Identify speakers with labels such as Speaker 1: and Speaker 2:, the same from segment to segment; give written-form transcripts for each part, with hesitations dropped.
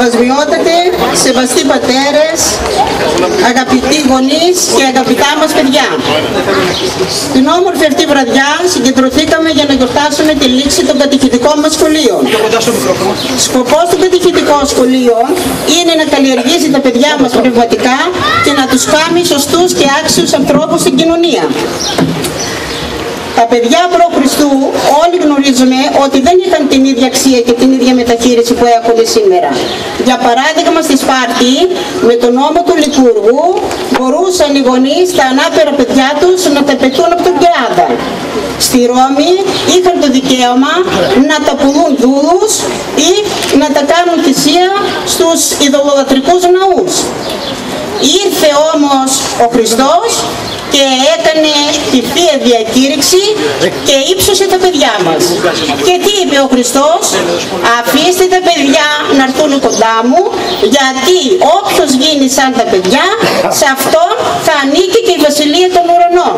Speaker 1: Σεβασμιότατε, σεβαστοί πατέρες, αγαπητοί γονείς και αγαπητά μας παιδιά. Την όμορφη αυτή βραδιά συγκεντρωθήκαμε για να γιορτάσουμε τη λήξη των κατηχητικών μας σχολείων. Σκοπός των κατηχητικών σχολείων είναι να καλλιεργήσει τα παιδιά μας πνευματικά και να τους κάνει σωστούς και άξιους ανθρώπους στην κοινωνία. Τα παιδιά προ-Χριστού όλοι γνωρίζουμε ότι δεν είχαν την ίδια αξία και την ίδια μεταχείριση που έχουν σήμερα. Για παράδειγμα, στη Σπάρτη, με τον νόμο του Λικούργου, μπορούσαν οι γονείς τα ανάπηρα παιδιά τους να τα πετούν από τον Κεάδα. Στη Ρώμη είχαν το δικαίωμα να τα πουλούν δούλους ή να τα κάνουν θυσία στους ειδωλολατρικούς ναούς. Ήρθε όμως ο Χριστός και έκανε τη Θεία Διακήρυξη και ύψωσε τα παιδιά μας. Και τι είπε ο Χριστός? Αφήστε τα παιδιά να έρθουν κοντά μου, γιατί όποιος γίνει σαν τα παιδιά, σε αυτόν θα ανήκει και η Βασιλεία των Ουρανών.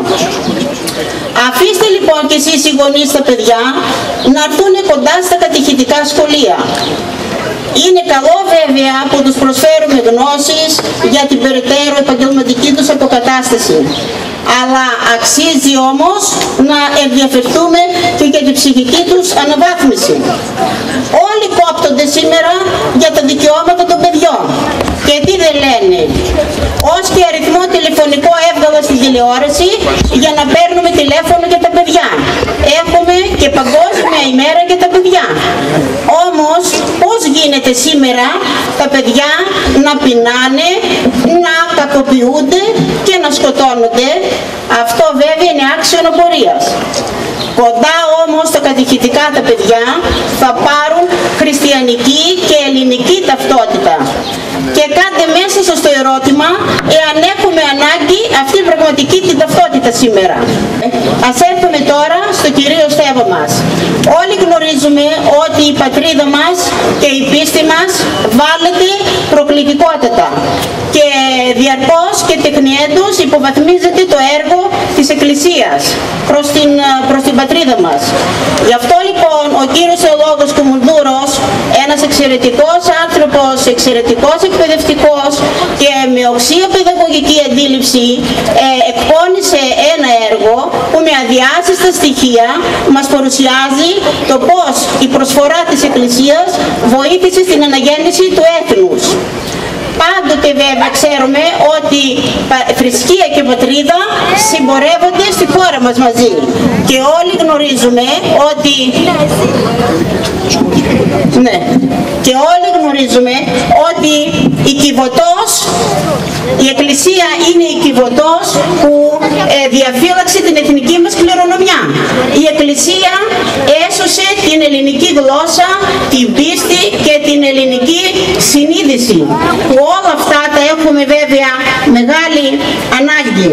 Speaker 1: Αφήστε λοιπόν και εσείς οι γονείς τα παιδιά να έρθουν κοντά στα κατηχητικά σχολεία. Είναι καλό βέβαια που τους προσφέρουμε γνώσεις για την περαιτέρω επαγγελματική τους αποκατάσταση. Αλλά αξίζει όμως να ενδιαφερθούμε και για την ψυχική τους αναβάθμιση. Όλοι κόπτονται σήμερα για τα δικαιώματα των παιδιών. Και τι δεν λένε? Ως και αριθμό τηλεφωνικό έβγαλα στην τηλεόραση για να παίρνουμε τηλέφωνο για τα παιδιά. Έχουμε και παγκόσμια ημέρα για τα παιδιά. Όμως πώς γίνεται σήμερα τα παιδιά να πεινάνε, να κακοποιούνται και να σκοτώνονται? Αυτό βέβαια είναι άξιο απορίας. Κοντά όμως τα κατηχητικά τα παιδιά θα πάρουν χριστιανική και ελληνική ταυτότητα. Και κάντε μέσα σας το ερώτημα εάν έχουμε ανάγκη αυτή πραγματική την ταυτότητα σήμερα. Ας έρθουμε τώρα στο κυρίως θέμα μας. Όλοι γνωρίζουμε ότι η πατρίδα μας και η πίστη μας βάλλεται προκλητικότατα και διαρκώς και τεκνιέντως υποβαθμίζεται το έργο της Εκκλησίας προς την πατρίδα μας. Γι' αυτό λοιπόν ο κύριος θεολόγος Κουμουνδούρος, ένας εξαιρετικός άνθρωπος, εξαιρετικός εκπαιδευτικός και με οξία παιδαγωγική αντίληψη, εκπώνησε ένα έργο που με αδιάσυστα στοιχεία μας παρουσιάζει το πώς η προσφορά της Εκκλησίας βοήθησε στην αναγέννηση του έθνους. Πάντοτε βέβαια ξέρουμε ότι θρησκεία και πατρίδα συμπορεύονται στη χώρα μας μαζί. Και όλοι γνωρίζουμε ότι... Ναι. Και όλοι γνωρίζουμε ότι η Κιβωτός, η Εκκλησία είναι η Κιβωτός που διαφύλαξε την εθνική μας κληρονομιά. Η Εκκλησία έσωσε την ελληνική γλώσσα, την πίστη και την ελληνική συνείδηση. Που όλα αυτά τα έχουμε βέβαια μεγάλη ανάγκη.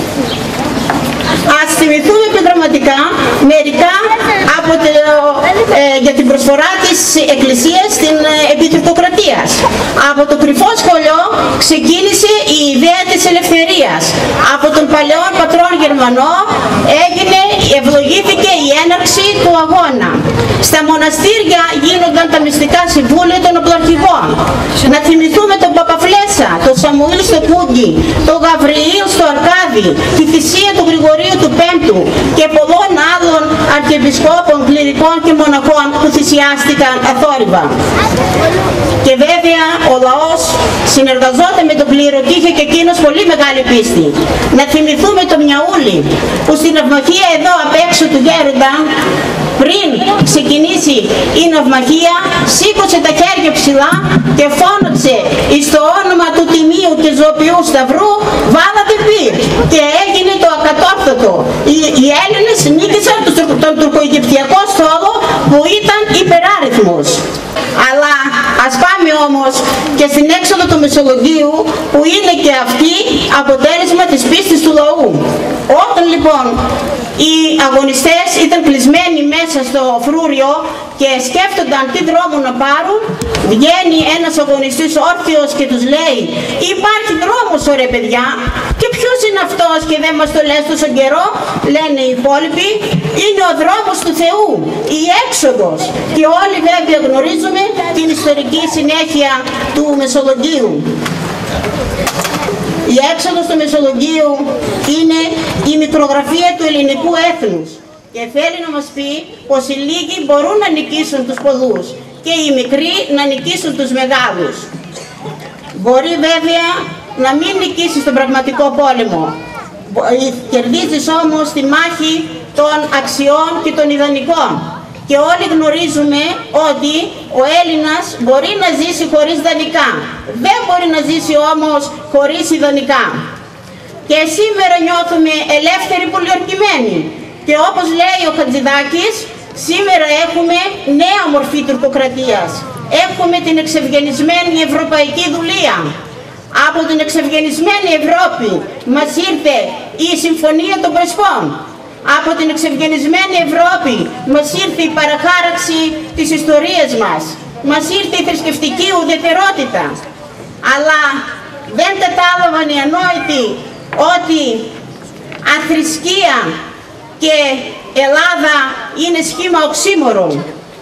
Speaker 1: Ας θυμηθούμε επιγραμματικά μερικά από για την προσφορά της Εκκλησίας στην Επιτροποκρατία. Από το κρυφό σχολείο ξεκίνησε η ιδέα της ελευθερίας. Από τον παλαιό πατρόν Γερμανό ευλογήθηκε η έναρξη του αγώνα. Στα μοναστήρια γίνονταν τα μυστικά συμβούλια των οπλαρχηγών. Να θυμηθούμε τον Παπαφλέσσα, τον Σαμουήλ στο Κούγκι, τον Γαβριήλ στο Αρκάδι, τη θυσία του Γρηγορίου του Πέμπτου και πολλών άλλων αρχιεπισκόπων, κληρικών και μοναχών που θυσιάστηκαν αθόρυβα. Και βέβαια ο λαός συνεργαζόταν με τον κλήρο και είχε και εκείνος πολύ μεγάλη πίστη. Να θυμηθούμε τον Μιαούλη που στην ναυμαχία εδώ απ' έξω του Γέροντα, πριν ξεκινήσει η ναυμαχία, σήκωσε τα χέρια ψηλά και φώναξε εις το όνομα του Τιμίου και Ζωοποιού Σταυρού, βάλατε πυρ, και έγινε το ακατόρθωτο. Οι Έλληνες νίκησαν τον τουρκοαιγυπτιακό στόλο που ήταν υπεράριθμος. Αλλά ας πάμε όμως και στην έξοδο του Μεσολογγίου που είναι και αυτή αποτέλεσμα της πίστης του λαού. Όταν λοιπόν οι αγωνιστές ήταν κλεισμένοι μέσα στο φρούριο και σκέφτονταν τι δρόμο να πάρουν, βγαίνει ένας αγωνιστής όρθιος και τους λέει: υπάρχει δρόμος, ωραία παιδιά. Και ποιος είναι αυτός και δεν μας το λες τόσο καιρό, λένε οι υπόλοιποι, είναι ο δρόμος του Θεού, η έξοδος. Και όλοι βέβαια γνωρίζουμε την ιστορική συνέχεια του Μεσολογγίου. Η έξοδος του Μεσολογγίου είναι η μικρογραφία του ελληνικού έθνους και θέλει να μας πει πως οι λίγοι μπορούν να νικήσουν τους πολλούς και οι μικροί να νικήσουν τους μεγάλους. Μπορεί βέβαια να μην νικήσεις τον πραγματικό πόλεμο. Κερδίζεις όμως τη μάχη των αξιών και των ιδανικών. Και όλοι γνωρίζουμε ότι ο Έλληνας μπορεί να ζήσει χωρίς δανεικά. Δεν μπορεί να ζήσει όμως χωρίς ιδανικά. Και σήμερα νιώθουμε ελεύθεροι πολιορκημένοι. Και όπως λέει ο Χατζηδάκης, σήμερα έχουμε νέα μορφή τουρκοκρατίας. Έχουμε την εξευγενισμένη ευρωπαϊκή δουλεία. Από την εξευγενισμένη Ευρώπη μας ήρθε η Συμφωνία των Πρεσπών. Από την εξευγενισμένη Ευρώπη μας ήρθε η παραχάραξη της ιστορίας μας. Μας ήρθε η θρησκευτική ουδετερότητα. Αλλά δεν κατάλαβαν οι ανόητοι ότι αθρησκεία και Ελλάδα είναι σχήμα οξύμορων.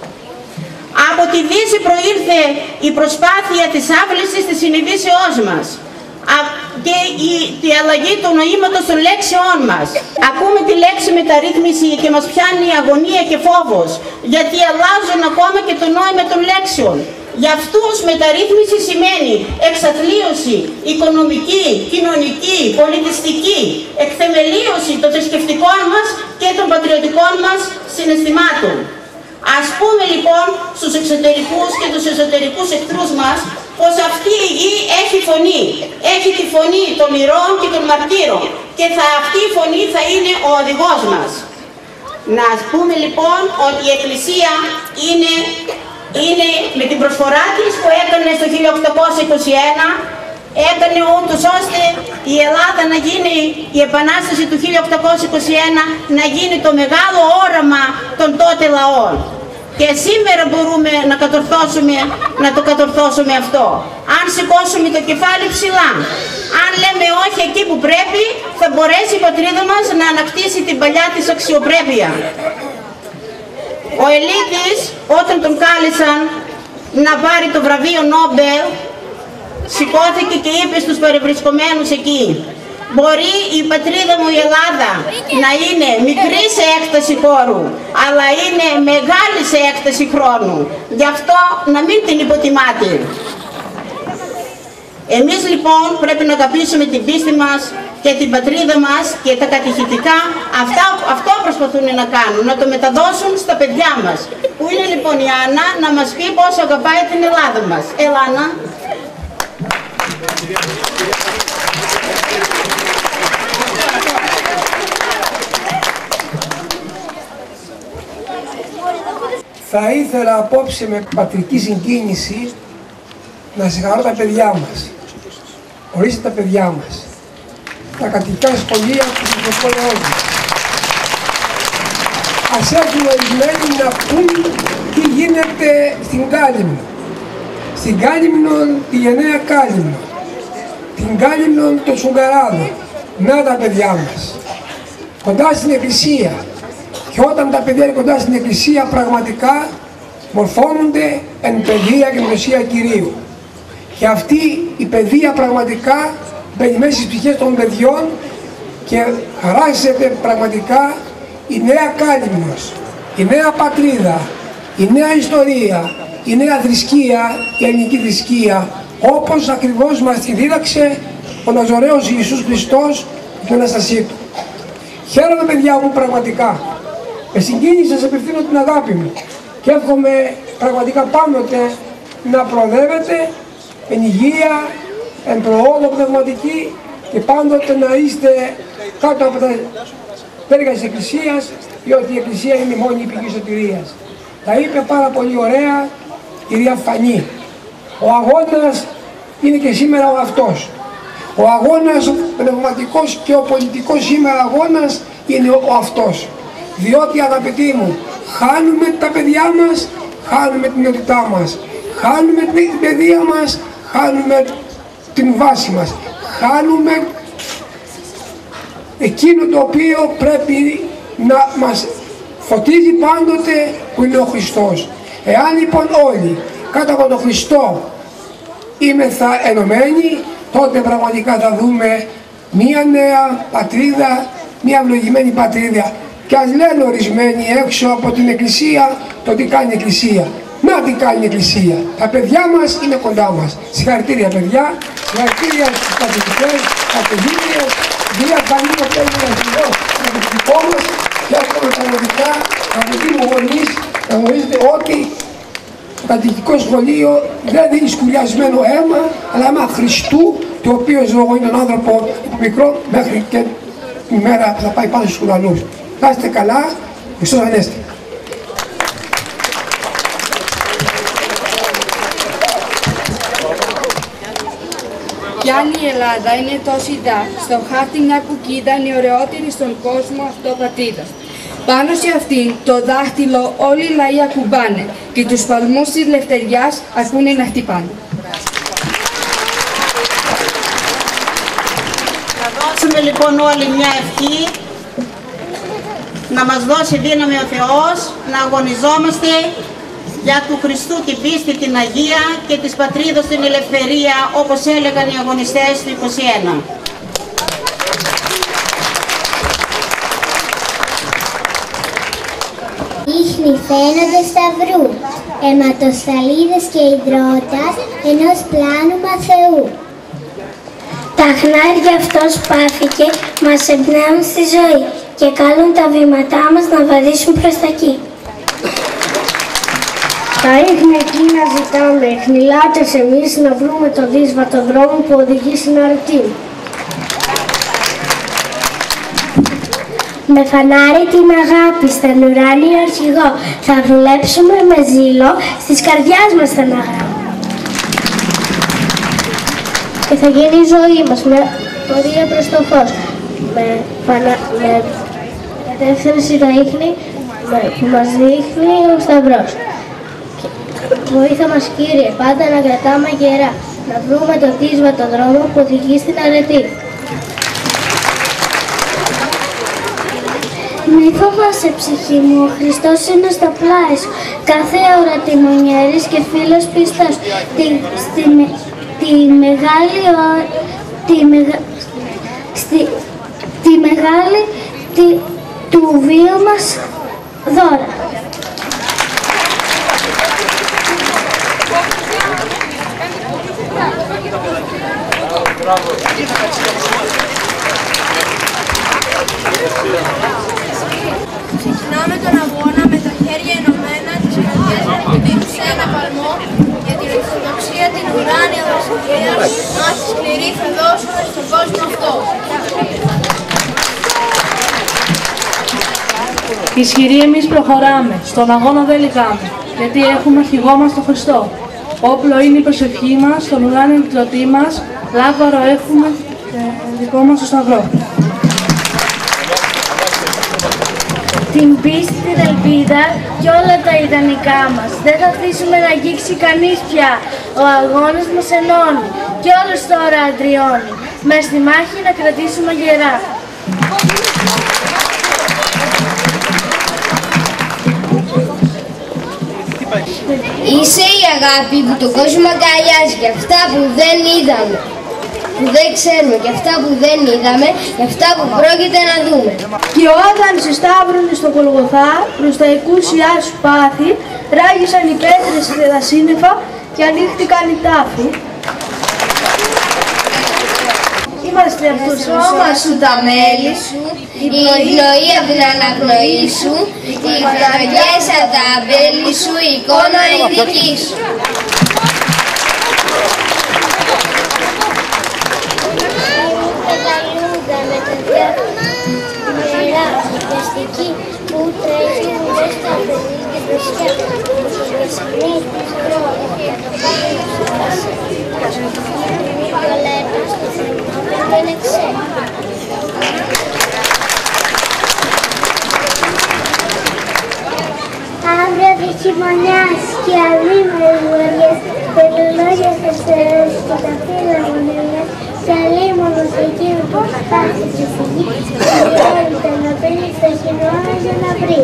Speaker 1: Από τη Δύση προήλθε η προσπάθεια της άβλησης της συνειδήσεώς μας και η αλλαγή του νοήματος των λέξεών μας. Ακούμε τη λέξη μεταρρύθμιση και μας πιάνει η αγωνία και φόβος, γιατί αλλάζουν ακόμα και το νόημα των λέξεων. Για αυτούς μεταρρύθμιση σημαίνει εξαθλίωση οικονομική, κοινωνική, πολιτιστική, εκθεμελίωση των θρησκευτικών μας και των πατριωτικών μας συναισθημάτων. Ας πούμε λοιπόν στους εξωτερικούς και τους εσωτερικούς εχθρούς μας πως αυτή η γη έχει φωνή. Έχει τη φωνή των ηρώων και των μαρτύρων και αυτή η φωνή θα είναι ο οδηγός μας. Να πούμε λοιπόν ότι η Εκκλησία είναι με την προσφορά της που έκανε στο 1821, έκανε ούτως ώστε η Ελλάδα να γίνει, η Επανάσταση του 1821 να γίνει το μεγάλο όραμα των τότε λαών. Και σήμερα μπορούμε να το κατορθώσουμε αυτό. Αν σηκώσουμε το κεφάλι ψηλά, αν λέμε όχι εκεί που πρέπει, θα μπορέσει η πατρίδα μας να ανακτήσει την παλιά της αξιοπρέπεια. Ο Ελίτης, όταν τον κάλεσαν να πάρει το βραβείο Νόμπελ, σηκώθηκε και είπε στους παρευρισκομένους εκεί: μπορεί η πατρίδα μου η Ελλάδα να είναι μικρή σε έκταση χώρου, αλλά είναι μεγάλη σε έκταση χρόνου. Γι' αυτό να μην την υποτιμάτε. Εμείς λοιπόν πρέπει να αγαπήσουμε την πίστη μας και την πατρίδα μας και τα κατηχητικά, αυτό προσπαθούν να κάνουν, να το μεταδώσουν στα παιδιά μας. Πού είναι λοιπόν η Άννα να μας πει πόσο αγαπάει την Ελλάδα μας. Έλα Άννα.
Speaker 2: Θα ήθελα απόψε με πατρική συγκίνηση να συγχαρώ τα παιδιά μας. Ορίστε τα παιδιά μας. Τα κατοικά σχολεία του Μητροπόλεως μας. Ας έρθουν ορισμένοι να πούν τι γίνεται στην Κάλυμνο. Στην Κάλυμνο, τη γενναία Κάλυμνο. Την Κάλυμνο των Σουγκαράδων. Να τα παιδιά μας. Κοντά στην εκκλησία. Και όταν τα παιδιά είναι κοντά στην εκκλησία πραγματικά μορφώνονται εν παιδεία και γνωσία Κυρίου. Και αυτή η παιδεία πραγματικά μπαίνει μέσα στις ψυχές των παιδιών και χαράζεται πραγματικά η νέα Κάλυμνος, η νέα πατρίδα, η νέα ιστορία, η νέα θρησκεία, η ελληνική θρησκεία, όπως ακριβώς μας τη δίδαξε ο Ναζωραίος Ιησούς Χριστός την Αναστασή Του. Χαίρομαι παιδιά μου πραγματικά. Με συγκίνηση σας απευθύνω την αγάπη μου και εύχομαι πραγματικά πάντοτε να προοδεύετε εν υγεία, εν προόδο πνευματική και πάντοτε να είστε κάτω από τα πέργα της Εκκλησίας, διότι η Εκκλησία είναι η μόνη πηγή σωτηρίας. Τα είπε πάρα πολύ ωραία η κυρία Φανή. Ο αγώνας είναι και σήμερα ο αυτός. Ο αγώνας ο πνευματικός και ο πολιτικός σήμερα αγώνας είναι ο αυτός. Διότι αγαπητοί μου, χάνουμε τα παιδιά μας, χάνουμε την ενότητά μας, χάνουμε την παιδεία μας, χάνουμε την βάση μας, χάνουμε εκείνο το οποίο πρέπει να μας φωτίζει πάντοτε, που είναι ο Χριστός. Εάν λοιπόν όλοι κάτω από τον Χριστό είμεθα ενωμένοι, τότε πραγματικά θα δούμε μία νέα πατρίδα, μία ευλογημένη πατρίδα. Και ας λένε ορισμένοι έξω από την Εκκλησία το τι κάνει η Εκκλησία. Να τι κάνει η Εκκλησία. Τα παιδιά μας είναι κοντά μας. Συγχαρητήρια παιδιά, συγχαρητήρια στους καθηγητές, καθηγήτριες, κυρία Κανίνο που έγινε αρχηγό με το δικό μας και εύχομαι πραγματικά αγαπητοί μου γονείς να γνωρίζετε ότι το κατοικικό σχολείο δεν δίνει σκουλιασμένο αίμα, αλλά αίμα Χριστού, το οποίο ζωογονεί τον άνθρωπο από μικρό μέχρι και τη μέρα που θα πάει πάνω στους ουρανούς. Να είστε καλά, Χριστός Ανέστη.
Speaker 3: Κι αν η Ελλάδα είναι τόση ντά, στο χάρτη μια κουκίδα είναι η ωραιότερη στον κόσμο αυτό πατρίδα. Πάνω σε αυτήν το δάχτυλο όλοι οι λαοί ακουμπάνε και τους παλμούς της ελευθεριάς ακούνε να χτυπάνε.
Speaker 1: Θα δώσουμε λοιπόν όλοι μια ευχή, να μας δώσει δύναμη ο Θεός, να αγωνιζόμαστε για του Χριστού την πίστη, την Αγία και της πατρίδος την ελευθερία, όπως έλεγαν οι αγωνιστές του 21.
Speaker 4: Ίχνη φαίνονται σταυρού, αιματοσταλίδες και υδρότας ενός πλάνουμα Θεού. Τα χνάρια αυτός πάθηκε μας εμπνέουν στη ζωή και καλούν τα βήματά μας να βαδίσουν προς τα εκεί. Τα ίχνη εκείνα ζητάμε, χνηλάτες εμείς να βρούμε το δύσβατο δρόμο που οδηγεί στην αρετή. Με φανάρι την αγάπη στον ουράνιο αρχηγό θα δουλέψουμε με ζήλο, στις καρδιάς μας θα αναγράφουμε. Και θα γίνει η ζωή μας με πορεία προς το φως, με κατεύθυνση να ίχνη που μας δείχνει ο Σταυρός. Βοήθα μας Κύριε, πάντα να κρατάμε γερά, να βρούμε το δύσβατο δρόμο που οδηγεί στην αρετή. Μη φοβάσαι ψυχή μου, ο Χριστός είναι στα πλάι σου, κάθε ώρα τιμονιέρης και φίλος πιστός, τη μεγάλη του βίου μας δώρα.
Speaker 5: Ξεκινάμε τον αγώνα με τα χέρια ενωμένα, τις καρδιές να χτυπούν σε ένα παλμό για την Ορθοδοξία, την ουράνια βασιλεία, να τη σκληρή θα δώσουμε στον κόσμο αυτό.
Speaker 6: Ισχυροί εμείς προχωράμε, στον αγώνα δεν λυγάμε, γιατί έχουμε αρχηγό μας τον Χριστό. Όπλο είναι η προσευχή μας, στον ουράνιο εκδοτή μας, λάβαρο έχουμε δικό μας το Σταυρό.
Speaker 4: Την πίστη, την ελπίδα και όλα τα ιδανικά μας. Δεν θα αφήσουμε να αγγίξει κανείς πια. Ο αγώνας μας ενώνει και όλος τώρα αντριώνει. Μες στη μάχη να κρατήσουμε γερά.
Speaker 5: Είσαι η αγάπη που τον κόσμο αγκαλιάζει για αυτά που δεν είδαμε, που δεν ξέρουμε, και αυτά που δεν είδαμε, και αυτά που πρόκειται να δούμε.
Speaker 6: Και όταν σε σταύρωνε στο Γολγοθά, προς τα εκούσια σου πάθη, ράγισαν οι πέτρες σε τα σύννεφα και ανοίχτηκαν οι τάφοι. Είμαστε από το σώμα σου τα μέλη σου,
Speaker 5: η πνοή από την αναπνοή σου, οι φραγκές από τα αμπέλη σου, η εικόνα η δική σου.
Speaker 4: Πεταλούδα με τα διάφορα νερά, βιαστική που τρέχει μες στα παιδί και δροσιά. Η γεσινή της κρόβη και το πάνω σου πάση. Μη κολέπα στο θερμόμετρο δεν εξέχει. Αύριο δι' χειμωνιάς και αλίμερες βολιές, τελολόγια θα στερές και τα φύλλα μονελιές, και αλίμονος εκείνο που θα χάσει τη φυγή, ιδιότητα να μπαίνει στο χειμώνα για να βρει.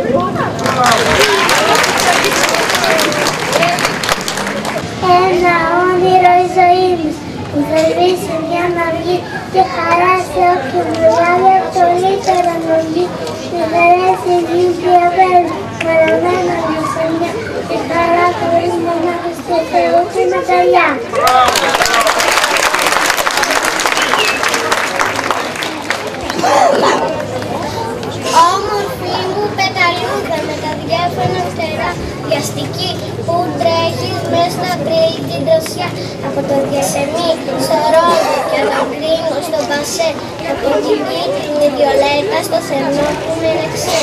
Speaker 4: Ένα όνειρο η ζωή μας, που θα σβήσει μια μαυγή και χαρά σε όποιο βγάλει αυτολύτερα νογή. Τη χαρέσει γης διαβέλου, παραμένα νοσανιά, τη χαρά χωρίς μονάχος και Θεού την αγκαλιά.
Speaker 5: Όμορφη μου πεταλούδα με τα διάφανα φτερά, βιαστική που τρέχεις μες στα γκρι την δροσιά, από το διασεμί στο ρόδο και το γκρίνο στο μπασέ, από τη γη τη βιολέτα στο θερμό που με ρεξέ.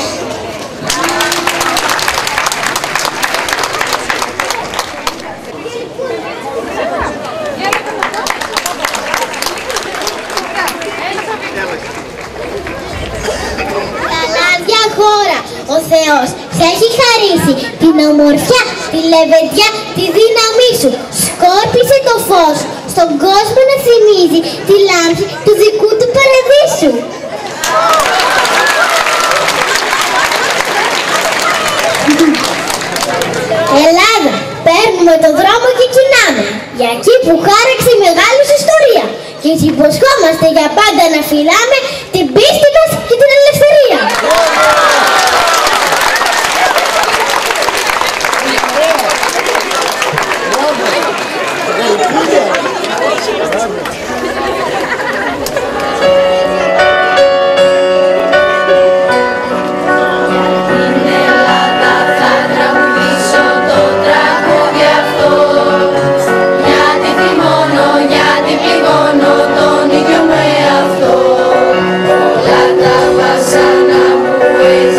Speaker 4: Ο Θεός σε έχει χαρίσει την ομορφιά, τη λεβεντιά, τη δύναμή σου. Σκόρπισε το φως στον κόσμο να θυμίζει τη λάμψη του δικού του παραδείσου. Ελλάδα, παίρνουμε το δρόμο και κινάμε για εκεί που χάραξε η μεγάλη σου ιστορία και έτσι υποσχόμαστε για πάντα να φυλάμε την πίστη μας και την ελευθερία.
Speaker 7: Σαν να μου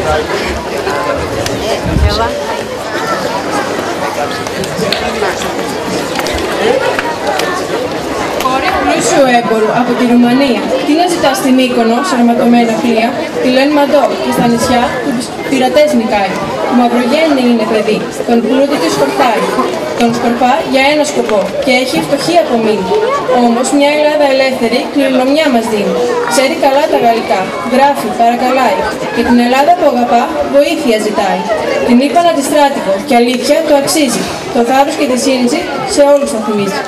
Speaker 7: Κόρη πλούσιου έμπορου από τη Ρουμανία. Τι να ζητά στην Μύκονο, σε αρματωμένα πλοία, τη λένε Μαντό και στα νησιά του πειρατές νικάει. Το μαυρογέννη είναι παιδί, τον πλούτη του σκορπάει. Τον σκορπά για ένα σκοπό και έχει φτωχή απομείνει. Όμως μια Ελλάδα ελεύθερη κληρονομιά μας δίνει. Ξέρει καλά τα γαλλικά, γράφει, παρακαλάει. Και την Ελλάδα που αγαπά, βοήθεια ζητάει. Την είπα να τη στράτηγο και αλήθεια το αξίζει. Το θάρρος και τη σύνηση σε όλους θα θυμίζει.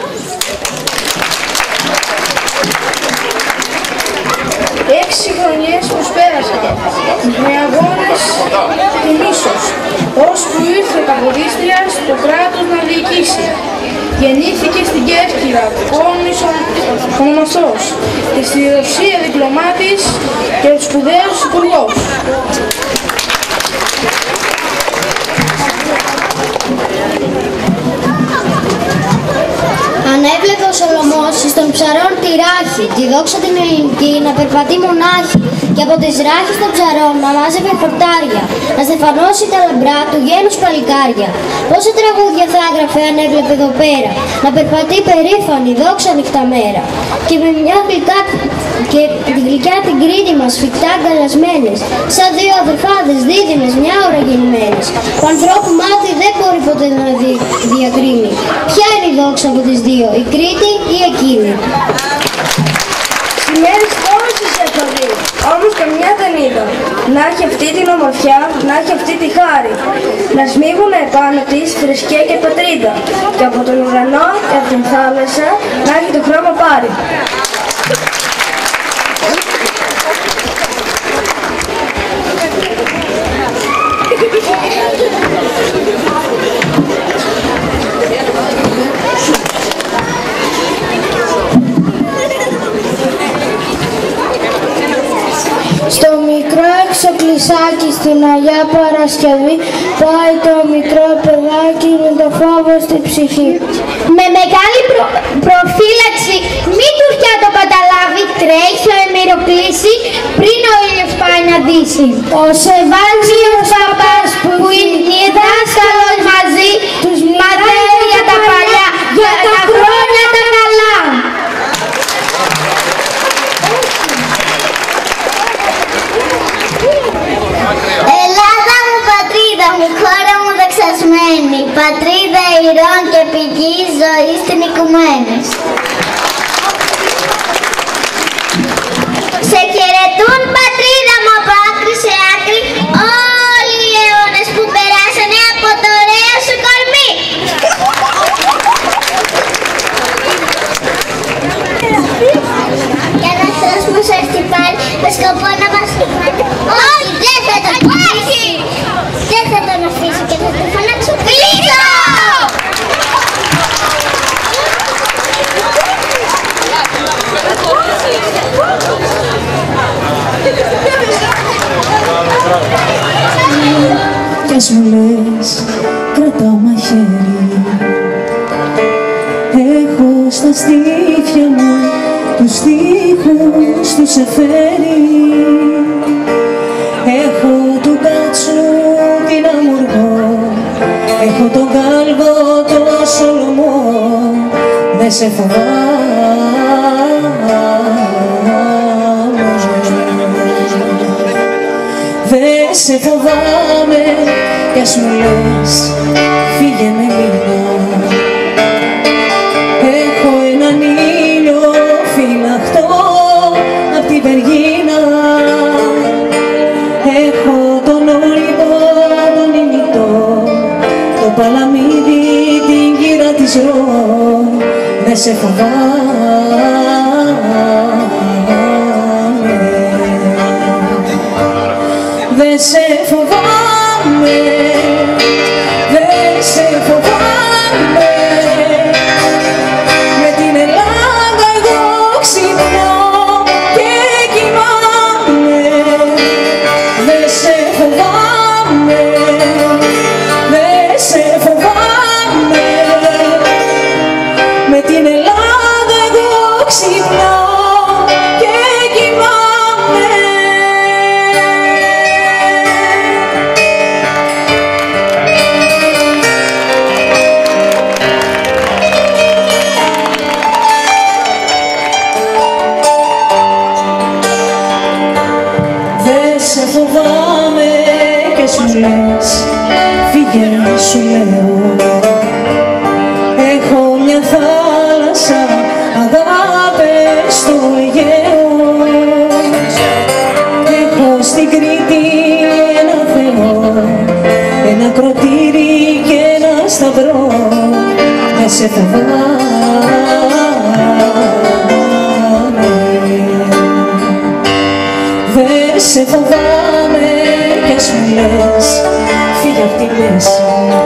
Speaker 3: Έξι χρονιές που πέρασαν με αγώνες και μίσος, ώσπου ήρθε ο Καποδίστριας το κράτος να διοικήσει. Γεννήθηκε στην Κέρκυρα ο Μονοσός και στη Ρωσία διπλωμάτης και ο σπουδαίος υπουργός.
Speaker 5: Ανέβλεπε ο Σολομός στον ψαρών τη ράχη, τη δόξα την ελληνική να περπατεί μονάχη και από τις ράχες των ψαρών να μάζευε χορτάρια, να στεφανώσει τα λαμπρά του γένους παλικάρια. Πόσα τραγούδια θα έγραφε αν έβλεπε εδώ πέρα, να περπατεί περήφανη δόξα νυχτα μέρα. Και με μια γλυκά και τη γλυκιά την Κρήτη μας φυκτά αγκαλιασμένες, σαν δύο αδερφάδες δίδυμες μια ώρα γεννημένες. Ο ανθρώπου μάτι δεν μπορεί ποτέ να διακρίνει. Ποια είναι η δόξα από τις δύο, η Κρήτη ή εκείνη?
Speaker 3: Σημαίνεις όλους τις έχω δει, όμως καμιά δεν είδα. Να έχει αυτή την ομορφιά, να έχει αυτή τη χάρη. Να σμίγουν επάνω της θρησκεία και πατρίδα. Και από τον ουρανό και από την θάλασσα να έχει το χρώμα πάρει.
Speaker 5: Στο μικρό εξοκλεισάκι στην Αγιά Παρασκευή πάει το μικρό παιδάκι με το φόβο στη ψυχή. Με μεγάλη προφύλαξη μην του πια το καταλάβει, τρέχει στο εμμυροκλήσι πριν ο ήλιος πάει να δύσει. Ο Σεβάνιος παπάς που είναι δάσκαλος μαζί τους μαθαίνει για τα παλιά, για τα χρόνια τα καλά. Ελλάδα μου, πατρίδα μου, χώρα μου δοξασμένη, πατρίδα ηρών και πηγή ζωής στην οικουμένης. Σε χαιρετούν, πατρίδα μου, από άκρη σε άκρη όλοι οι αιώνες που περάσανε από το ωραίο σου κορμί. Και ένας θεός μας έρθει πάλι με σκοπό να μας χτυπάει. Όχι, δεν θα τον αφήσει! Δεν θα τον αφήσει και θα του φωνάξω κλείσω!
Speaker 8: Κι ας μου λες, κρατάω μαχαίρι, έχω στα στήθια μου τους στίχους τους εφέρει. Έχω τον κάτσου την αμοργό, έχω τον κάλβο το Σολομό. Δεν σε φοβάμαι, δεν σε φοβάμαι. Κι ας μου λες, φύγε με λίγο, έχω έναν ήλιο φυλαχτό απ' τη Βεργίνα. Έχω τον Όλυμπο, τον ημιτό, το παλαμίδι, την κύρα της Ρο. Δεν σε φοβάμαι, δεν σε φοβάμαι, δεν σε φοβάμαι. Με την Ελλάδα εγώ ξυπνώ και κοιμάμαι. Δεν σε φοβάμαι, δεν σε φοβάμαι. Με την Ελλάδα εγώ ξυπνώ και κοιμάμαι. σε φοβάμαι και σου λες φύγε σου λέω. Έχω μια θάλασσα αγάπες στο Αιγαίο. Έχω στην Κρήτη ένα Θεό, ένα κροτήρι και ένα σταυρό. Δεν σε φοβάμαι, δεν σε φοβάμαι και σου λες φύγε απ' τη μέση.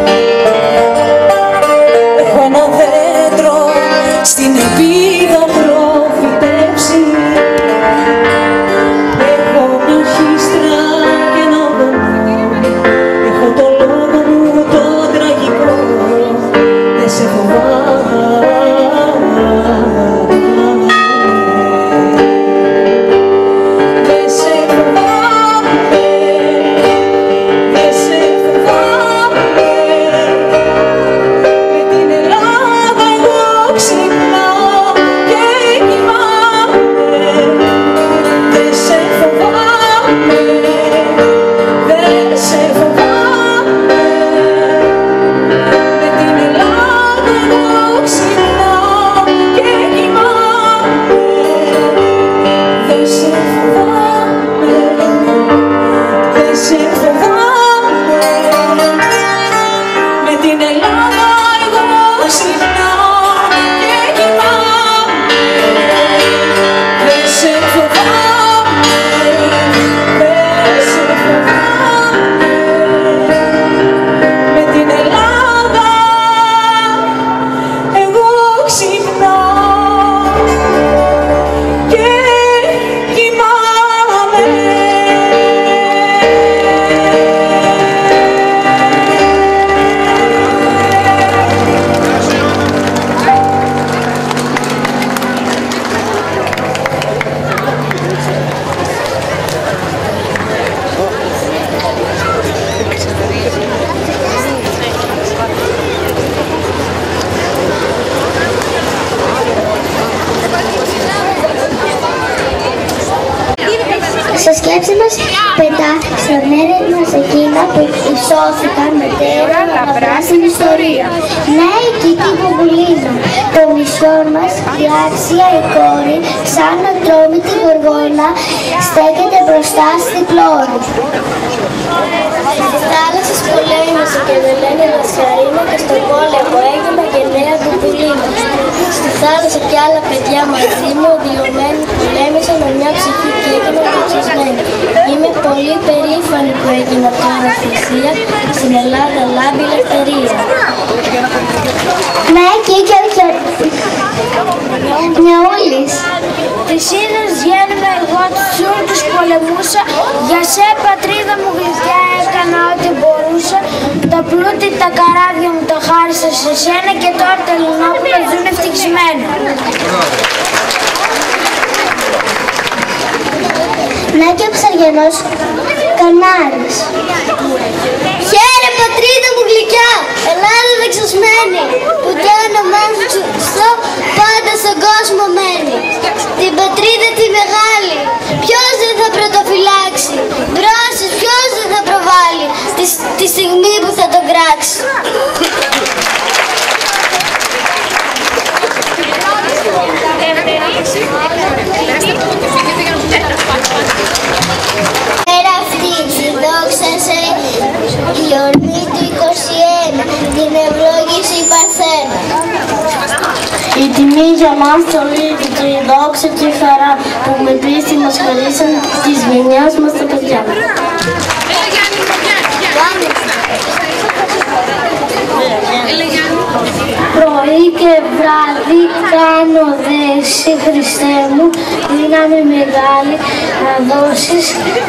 Speaker 8: Έχω ένα δέντρο στην Επίδα προφητεύσει. Έχω μια χύστρα και ένα δωμό. Έχω το λόγο μου το τραγικό. Δεν σε φοβάμαι, δεν σε φοβάμαι, δεν σε φοβάμαι. Με την Ελλάδα εγώ ξυπνάω και κοιμάμαι. Δεν σε φοβάμαι, δεν σε φοβάμαι. Με την Ελλάδα εγώ ξυπνάω και κοιμάμαι. Δεν σε φοβάμαι, δεν σε φοβάμαι. Με την Ελλάδα εγώ ξυπνάω και κοιμάμαι. Δεν σε φοβάμαι, δεν σε φοβάμαι. Με την Ελλάδα εγώ ξυπνάω και κοιμάμαι.
Speaker 4: Στα σκέψη μας πετά στον έρευνα σε εκείνα που υψώθηκαν μετέρα λαμπρά στην ιστορία. Ναι, εκεί την Ποπουλίνα, το νησιόν μας, η άξια η κόρη, σαν ατρόμητη γοργόνα, στέκεται μπροστά στη πλώρη. Στις θάλασσες πολέμησε και δεν λένε Δασκαρίνα και στον πόλεμο έγινε γενναία Ποπουλίνα. Στη θάλασσα κι άλλα παιδιά μαζί μου δηλωμένοι πολέμησαν με μια ψυχή και έγιναν δοξασμένοι. Είμαι πολύ περήφανη που έγινα τώρα θυσία, στην Ελλάδα λάμπει ελευθερία. Ναι, εκεί και Νιαούλης. Τις είδες βγαίνουμε εγώ τους πολεμούσα, για σε πατρίδα μου γλυκιά έκανα ό,τι μπορούσα. Τα πλούτη τα καράβια μου τα χάρισα σε σένα και τώρα τα Ελληνόπουλα ζουν ευτυχισμένα. Να και ο Ψαριανός Κανάρης. Χαίρε πατρίδα μου γλυκιά, Ελλάδα δεξασμένη, που το όνομά μου στο πάντα στον κόσμο μένει. Την πατρίδα τη μεγάλη, ποιος δεν θα πρωτοφυλάξει, μπρόσες ποιος δεν θα προβάλλει, τη στιγμή που θα τον κράξει. Πέρα αυτή συνδόξασε η ορμή του 21, την ευλόγηση Παρθένα. Η τιμή για μας το λίγη και η δόξα και η χαρά που με πίστη μας χαρίσαν της γενιάς μας τα παιδιά. Πρωί και βράδυ κάνω δέση, Χριστέ μου, δύναμη μεγάλη να δώσεις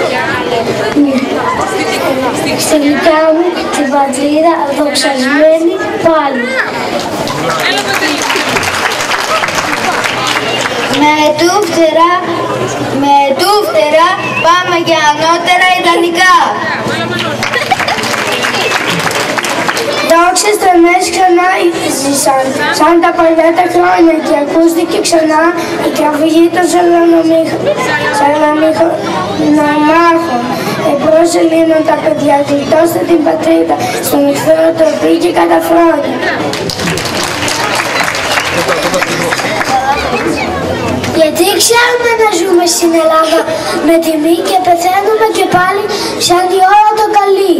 Speaker 4: στη γλυκιά μου την πατρίδα δοξασμένη πάλι. Με του φτερά πάμε για ανώτερα ιδανικά. Δόξες τρομές ξανά ζήσαν, σαν τα παλιά τα χρόνια και ακούστηκε ξανά η κραυγή των σαλαμάρχων. Ελλήνων τα παιδιά, γλιτώστε την πατρίδα, στον εχθρό τροπή και καταφρόνια. Γιατί ξέρουμε να ζούμε στην Ελλάδα με τιμή και πεθαίνουμε και πάλι σαν τη ώρα το καλή.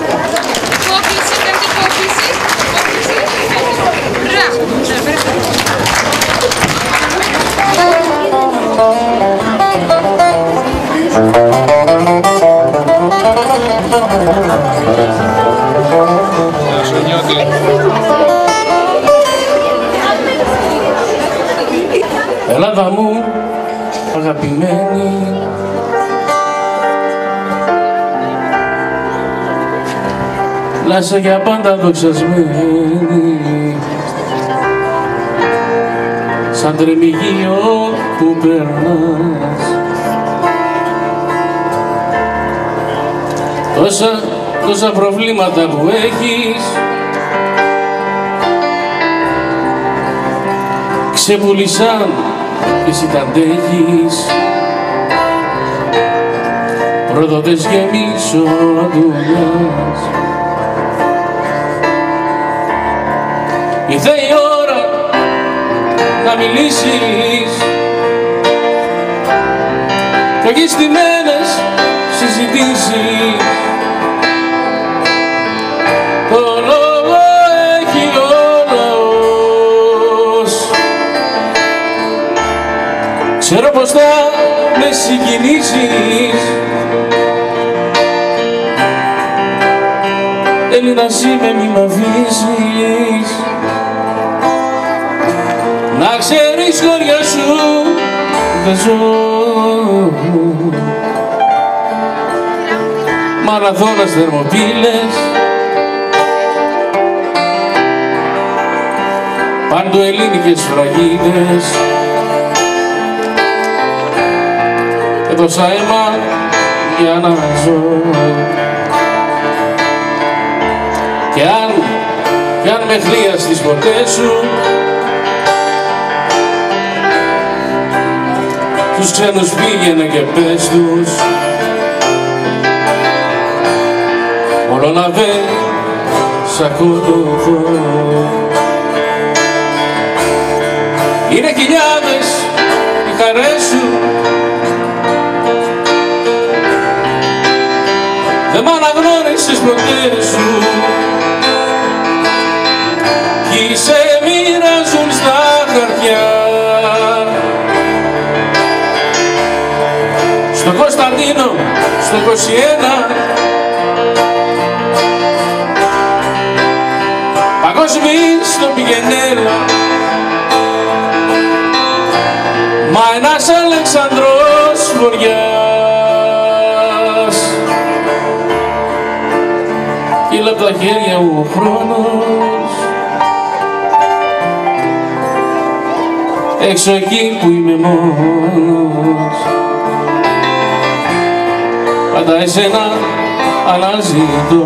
Speaker 9: Ελλάδα μου αγαπημένη, να είσαι για πάντα δοξασμένη, σαν τρεμιγείο που περνάς. Τόσα προβλήματα που έχεις, ξεπουλήσαν και εσύ τα αντέχεις. Προδότες γεμίσω δουλειάς. Ήρθε η ώρα να μιλήσεις κι όχι στημένες συζητήσεις. Το λόγο έχει ο λαός. Ξέρω πως θα με συγκινήσεις. Έλληνας είμαι, μη μ' αφήσεις. Να ξέρεις χωριά σου δεν ζω. Μαραθώνας Θερμοπύλες, πάντο ελληνικές σφραγίδες. Έδωσα αίμα για να ζω. Κι αν με χρειαστείς ποτέ σου, τους ξένους πήγαινε και πες τους, όλο να δεν σ' ακολουθώ. Είναι χιλιάδες οι χαρές σου, δεν μ' αναγνώρισες ποτέ σου, κι σε μοιράζουν στα χαρτιά. Στο Κωνσταντίνο, στο 21, παγκοσμίς στο πηγενέλα, μα ένας Αλεξανδρός Βοριάς. Κύλα απ' τα χέρια μου ο χρόνος, έξω εκεί που είμαι μόνος. Πάντα εσένα αναζητώ.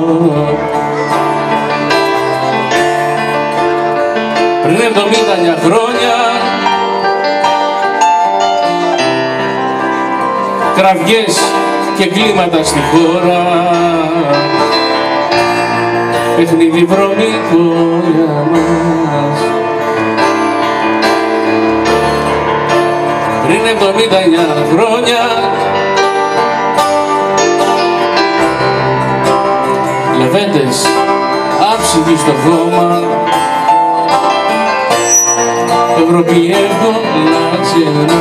Speaker 9: Πριν 79 χρόνια, κραυγές και κλίματα στη χώρα, παιχνίδι βρωμικό για μας. Πριν 79 χρόνια, λεβέντες άψυχοι στο χώμα, Ευρώπη εύκολα ξερά,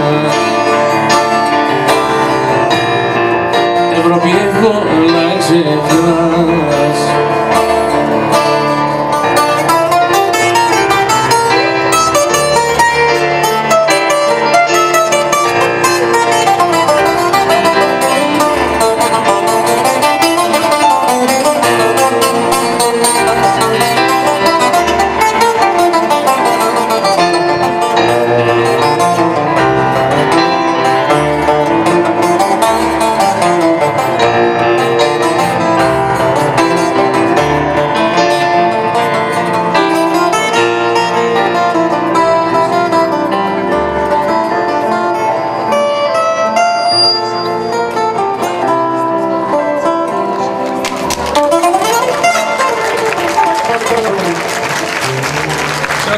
Speaker 9: Ευρώπη εύκολα ξεχνάς.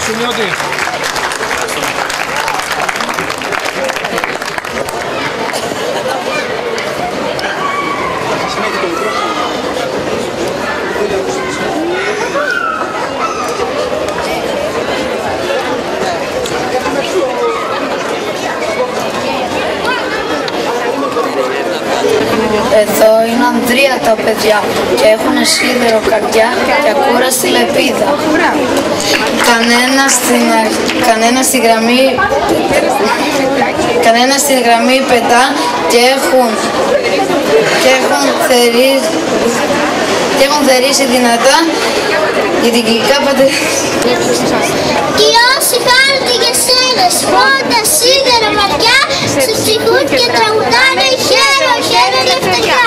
Speaker 9: Σημειώτη.
Speaker 10: Εδώ είναι Ανδρία τα παιδιά και έχουν σίδερο καρδιά και ακούραστη λεπίδα. Κανένα στη γραμμή πετά και έχουν θερήσει δυνατά για την γλυκά
Speaker 5: Κι όσοι χάρτη για σένα, σπόντα, σίδερο, βαριά, στους ψυχούν και τραγουδάνε χέρο, χέρο λευτεριά.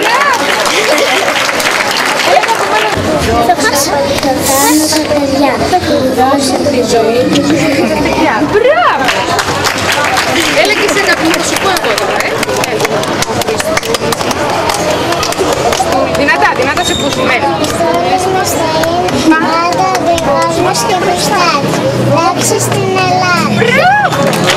Speaker 5: Θα χάσω τα παιδιά, που δώσε τη ζωή τους στα παιδιά.
Speaker 11: Μπράβο! Έλα και σε κάποιο να σου πω εγώ τώρα, Δυνατά, δυνατά σε πουσουμένο.
Speaker 5: Πάντα δικός και προστάτη, λέξη στην Ελλάδα.
Speaker 11: Μπράβο!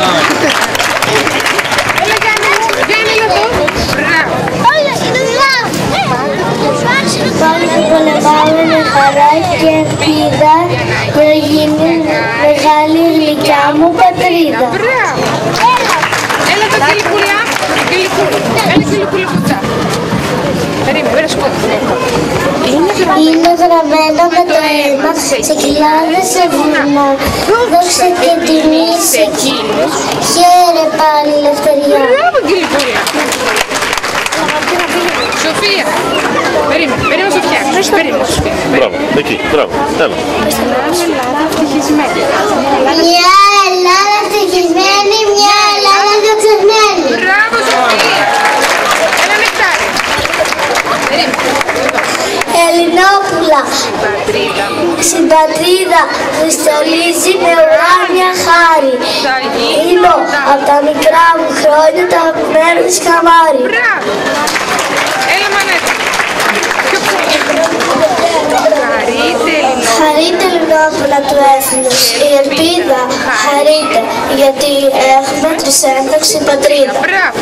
Speaker 11: Έλα Γιάννη εδώ. Μπράβο!
Speaker 5: Όλα είναι εδώ.
Speaker 4: Πάντα πολεμάμε με χαρά και ελπίδα για να γίνει μεγάλη γλυκιά μου πατρίδα.
Speaker 11: Μπράβο! Έλα εδώ Κιλικούλα. Έλα Κιλικούλα κουτσά. Περίμενε,
Speaker 4: Είναι γραμμένο με το αίμα σε κοιλάδες σε βουνά. Δώσε και τιμή σε εκείνους. Χαίρε πάλι ελευθεριά.
Speaker 11: Μπράβο Κιλικούλα. Σοφία. Περίμενε Σοφιά.
Speaker 12: Μπράβο, εκεί, μπράβο, έλα.
Speaker 5: Μια Ελλάδα ευτυχισμένη, μια Ελλάδα διοξασμένη.
Speaker 11: Μπράβο Σοφία. Ένα νεκτάρι.
Speaker 4: Ελληνόπουλα, συμπατρίδα, κρυσταλλίζει με ουράνια χάρη. Είναι από τα μικρά μου χρόνια το αγαπημένο της χαμάρι.
Speaker 11: Μπράβο. Έλα Μανέτα.
Speaker 4: Χαρείτε Ελληνόπουλα του έθνους, η ελπίδα χαρείτε, γιατί έχουμε τρισένταξη πατρίδα.
Speaker 11: Μπράβο.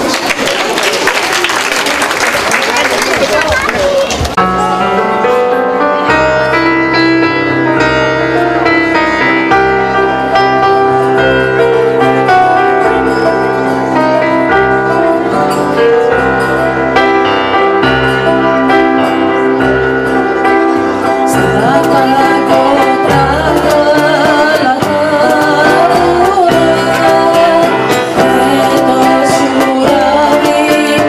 Speaker 8: Έτος ουρανί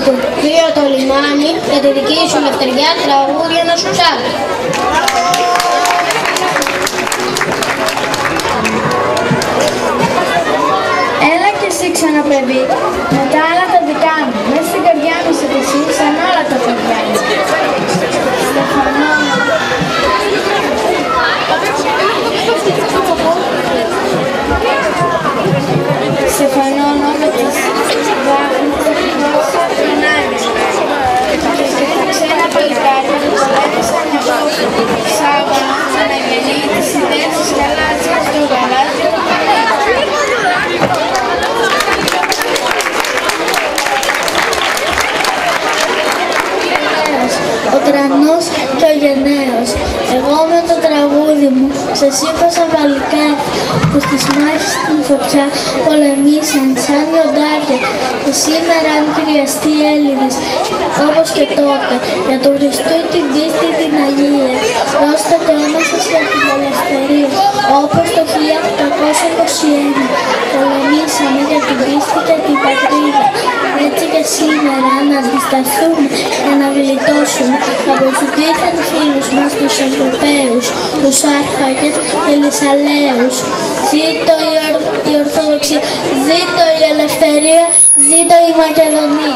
Speaker 5: Υπουργείο το λιμάνι για τη δική σου ελευθεριά, τραγούδια να σου ψάχνει.
Speaker 4: Έλα κι εσύ ξαναπαιδί, με τα άλλα τα δικά μου, μέσα στην καρδιά μου είσαι εσύ, σαν όλα τα παιδιά μου. Στεφανώνω με τις δάχνες δώσα την άλλη. Και τα ξένα παλικάρια που πολέμησαν εγώ, σάγωνα σαν αγγελί τις ιδέες της γαλάζιας στο γαλάζιο του πανί. Ο τρανός και ο γενναίος, εγώ με το τραγούδι μου σε σήκωσα παλικάρι που στις μάχες στην φωτιά πολεμήσαν σαν λιοντάρια και σήμερα αν χρειαστεί Έλληνες όπως και τότε για τον Χριστού την πίστη την Αγία δώστε το αίμα σας για την ελευθερία όπως το 1821 πολεμήσαμε για την πίστη και την πατρίδα. Έτσι και σήμερα να αντισταθούμε για να γλιτώσουμε από τους δίθεν φίλους μας τους Ευρωπαίους, τους Άρχαγες και Λυσσαλαίους. Ζήτω η Ορθοδοξία, ζήτω η ελευθερία, ζήτω η Μακεδονία.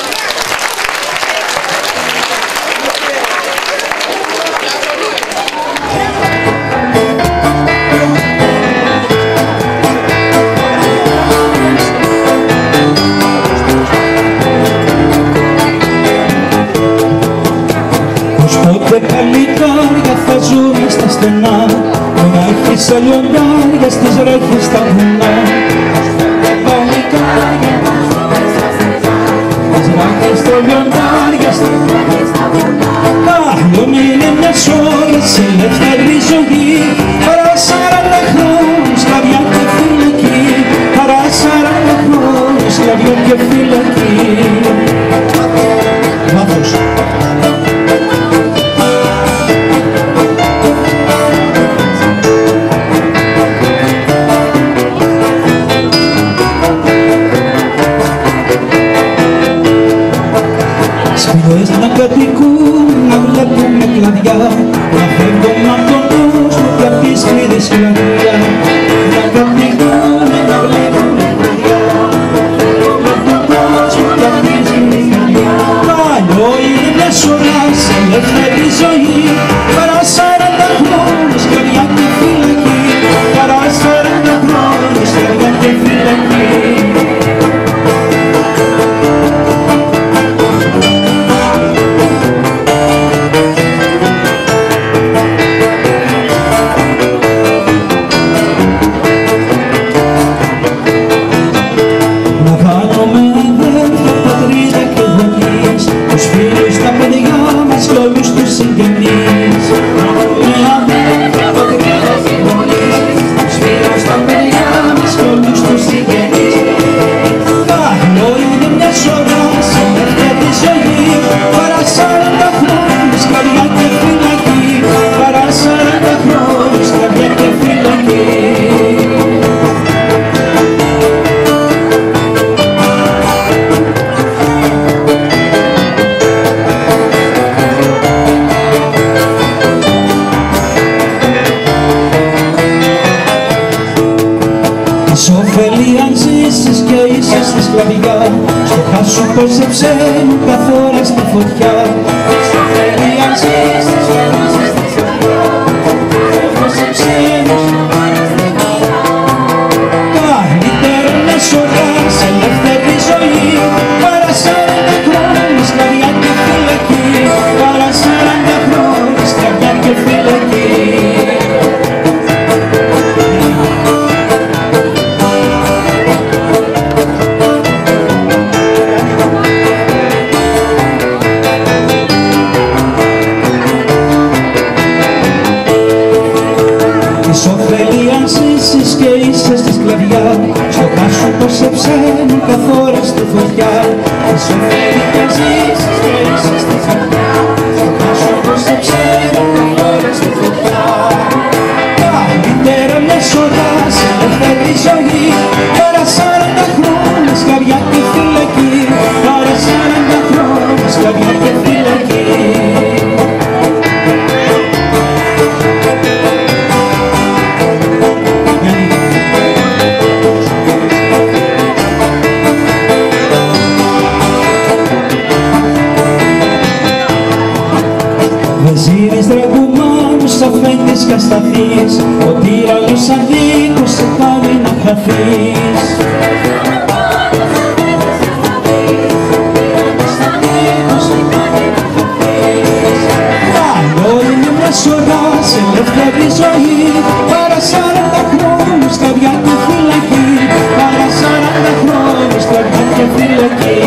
Speaker 13: Παλικάρια θα ζούμε στα στενά, να έχεις σαν λιοντάρια στις ρέχες στα βουνά. Παλικάρια θα ζούμε στα στενά, στις ράχες στα λιοντάρια στα βουνά. Άλλο είναι μιας ώρας σε ελεύθερη ζωή, παρά 40 χρόνους σκλαβιά και φυλακή, παρά 40 χρόνους σκλαβιά και φυλακή. Λάθος. Σπουδές να κατοικούν, να βλέπουμε κλαδιά, να φεύγουν απ' τον κόσμο και απ' τη σκληρή σκλαβιά. Να κατοικούν, να βλέπουμε κλαδιά, να φεύγουν απ' τον κόσμο και απ' τη σκληρή σκλαβιά. Καλό είναι μιας ώρας ελεύθερη ζωή, παρά 40 χρόνους σκλαβιά και φυλακή, παρά 40 χρόνους σκλαβιά και φυλακή. Πόσεψε μου καθ' ώρα στη φωτιά. Θέλει αν ζεις τις φωτιές στη φωτιά. Πόσεψε μου καλύτερα να σωράς ελεύθερη ζωή, παρά 40 χρόνους σκλαβιά και φυλακή, παρά 40 χρόνους σκλαβιά και φυλακή. Στο χάσου πόσεψε μου καθ' ώρα στη φωτιά. Της ωφέλει κι αν ζήσεις και είσαι στη φωτιά. Στο χάσου πόσεψε μου καθ' ώρα στη φωτιά. Καλύτερα μιας ώρας ελεύθερη ζωή, παρά 40 χρόνια σκλαβιά και φυλακή, παρά 40 θα σταθείς, ο τύραννος αδίκως σε πάρει να χαθείς. Άλλο είναι μια σωρά σε ελεύθερη ζωή, παρά 40 χρόνους καρδιά και φυλακή, παρά 40 χρόνους καρδιά και φυλακή.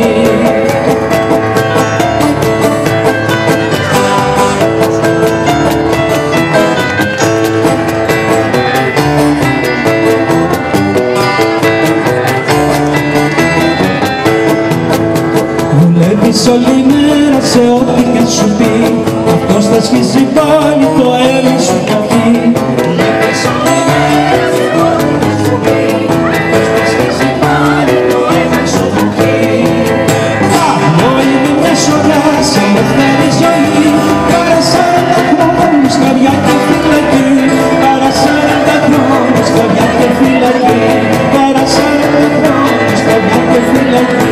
Speaker 13: Όλη μέρα σε ό,τι και σου πει, αυτός θα σχίσει πάλι το αίμα σου καφί. Βλέπεις όλη μέρα σε ό,τι και σου πει, αυτός θα σχίσει πάλι το αίμα σου καφί. Άλλο είναι μια σωρά σε ελεύθερη ζωή, παρά 40 χρόνους καρδιά και φυλακή, παρά 40 χρόνους καρδιά και φυλακή, παρά 40 χρόνους καρδιά και φυλακή.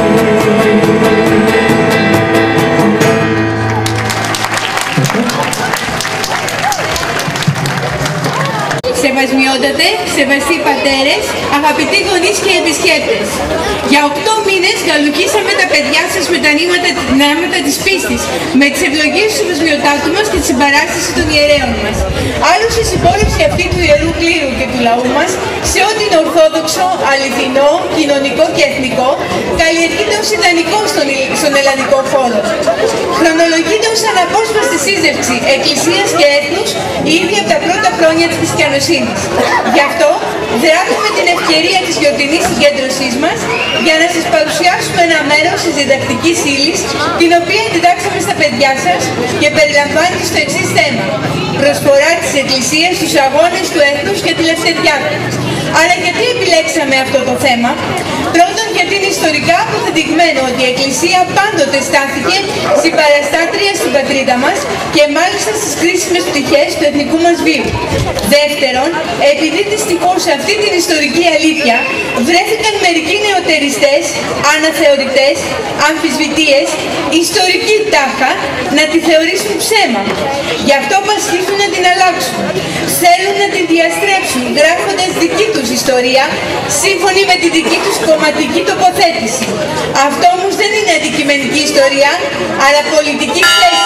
Speaker 14: Σεβασμιότατε, σεβαστοί πατέρες, αγαπητοί γονείς και επισκέπτες. Για 8 μήνες γαλουχίσαμε τα παιδιά σας με τα νήματα της πίστης, με τις ευλογίες του σεβασμιωτάτου μας και τη συμπαράσταση των ιερέων μας. Άλλωστε η συμπόρευση αυτή του Ιερού Κλήρου και του λαού μας σε ό,τι είναι ορθόδοξο, αληθινό, κοινωνικό και εθνικό, καλλιεργείται ως ιδανικό στον ελλαδικό χώρο. Χρονολογείται ως αναπόσπαστη σύζευξη εκκλησίας και έθνους ήδη από τα πρώτα χρόνια της χριστιανοσύνης. Γι' αυτό δράτουμε την ευκαιρία της γιορτινής συγκέντρωσής μας για να σας παρουσιάσουμε ένα μέρος της διδακτικής ύλης, την οποία διδάξαμε στα παιδιά σας και περιλαμβάνει στο εξής θέμα: προσφορά της Εκκλησίας στους αγώνες του έθνους και τη λευτεριά του. Αλλά γιατί επιλέξαμε αυτό το θέμα? Πρώτον, γιατί είναι ιστορικά αποδεδειγμένο ότι η Εκκλησία πάντοτε στάθηκε συμπαραστάτρια στην πατρίδα μας και μάλιστα στις κρίσιμες πτυχές του εθνικού μας βίου. Δεύτερον, επειδή δυστυχώς σε αυτή την ιστορική αλήθεια βρέθηκαν μερικοί νεοτεριστές, αναθεωρητές, αμφισβητείες, ιστορικοί τάχα, να τη θεωρήσουν ψέμα. Γι' αυτό πασχίζουν να την αλλάξουν. Θέλουν να την διαστρέψουν, γράφοντας δική τους ιστορία, σύμφωνη με τη δική τους κομματική τοποθέτηση. Αυτό όμως δεν είναι αντικειμενική ιστορία, αλλά πολιτική θέση.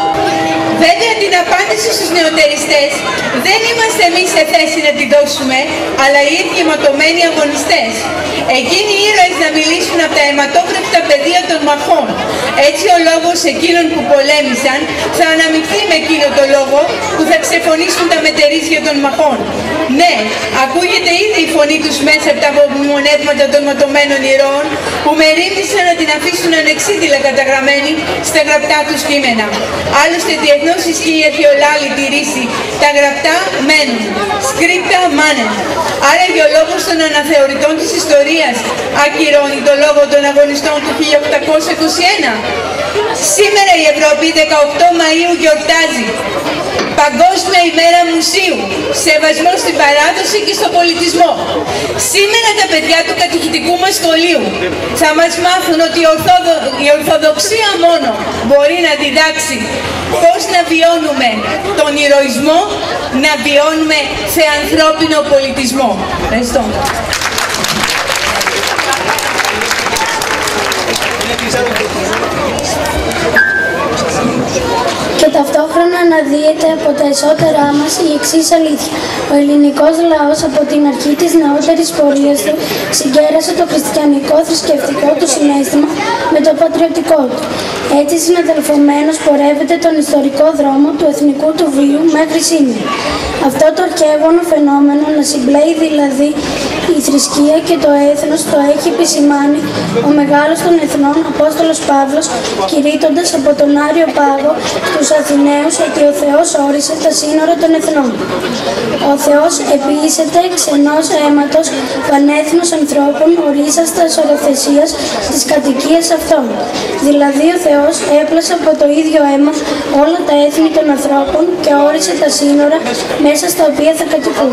Speaker 14: Βέβαια την απάντηση στους νεοτεριστές δεν είμαστε εμείς σε θέση να την δώσουμε, αλλά οι ίδιοι αιματωμένοι αγωνιστές. Εκείνοι οι ήρωες να μιλήσουν από τα αιματόφρεπτα πεδία των μαχών. Έτσι ο λόγος εκείνων που πολέμησαν θα αναμειχθεί με εκείνο το λόγο που θα ξεφωνήσουν τα μετερίσια των μαχών. Ναι, ακούγεται ήδη η φωνή τους μέσα από τα απομνημονεύματα των ματωμένων ηρώων που μερίμνησαν να την αφήσουν ανεξίτηλα καταγραμμένη στα γραπτά τους κείμενα. Άλλωστε διεθνώς ισχύει η αρχαιολάλητη ρίση. Τα γραπτά μένουν. Σκρίπτα μάνεν. Άρα και ο λόγος των αναθεωρητών της ιστορίας ακυρώνει το λόγο των αγωνιστών του 1821. Σήμερα η Ευρώπη 18 Μαΐου γιορτάζει Παγκόσμια ημέρα μουσείου, σεβασμό στην παράδοση και στον πολιτισμό. Σήμερα τα παιδιά του κατηχητικού μας σχολείου θα μας μάθουν ότι η Ορθοδοξία μόνο μπορεί να διδάξει πώς να βιώνουμε τον ηρωισμό, να βιώνουμε σε ανθρώπινο πολιτισμό. Ευχαριστώ.
Speaker 4: Και ταυτόχρονα αναδύεται από τα εσωτερά μας η εξής αλήθεια. Ο ελληνικός λαός από την αρχή της νεότερης πορείας του συγκέρασε το χριστιανικό θρησκευτικό του συναίσθημα με το πατριωτικό του. Έτσι συναδελφωμένος πορεύεται τον ιστορικό δρόμο του εθνικού του βίου μέχρι σήμερα. Αυτό το αρκεύωνο φαινόμενο να συμπλέει δηλαδή η θρησκεία και το έθνος το έχει επισημάνει ο μεγάλος των εθνών Απόστολος Παύλος, κηρύττοντας από τον Άριο Πάγο στους Αθηναίους ότι ο Θεός όρισε τα σύνορα των εθνών. Ο Θεός επίησεται ξενός αίματος πανέθνους ανθρώπων ορίσαστας οροθεσίας της κατοικίας αυτών. Δηλαδή ο Θεός έπλασε από το ίδιο αίμα όλα τα έθνη των ανθρώπων και όρισε τα σύνορα μέσα στα οποία θα κατοικούν.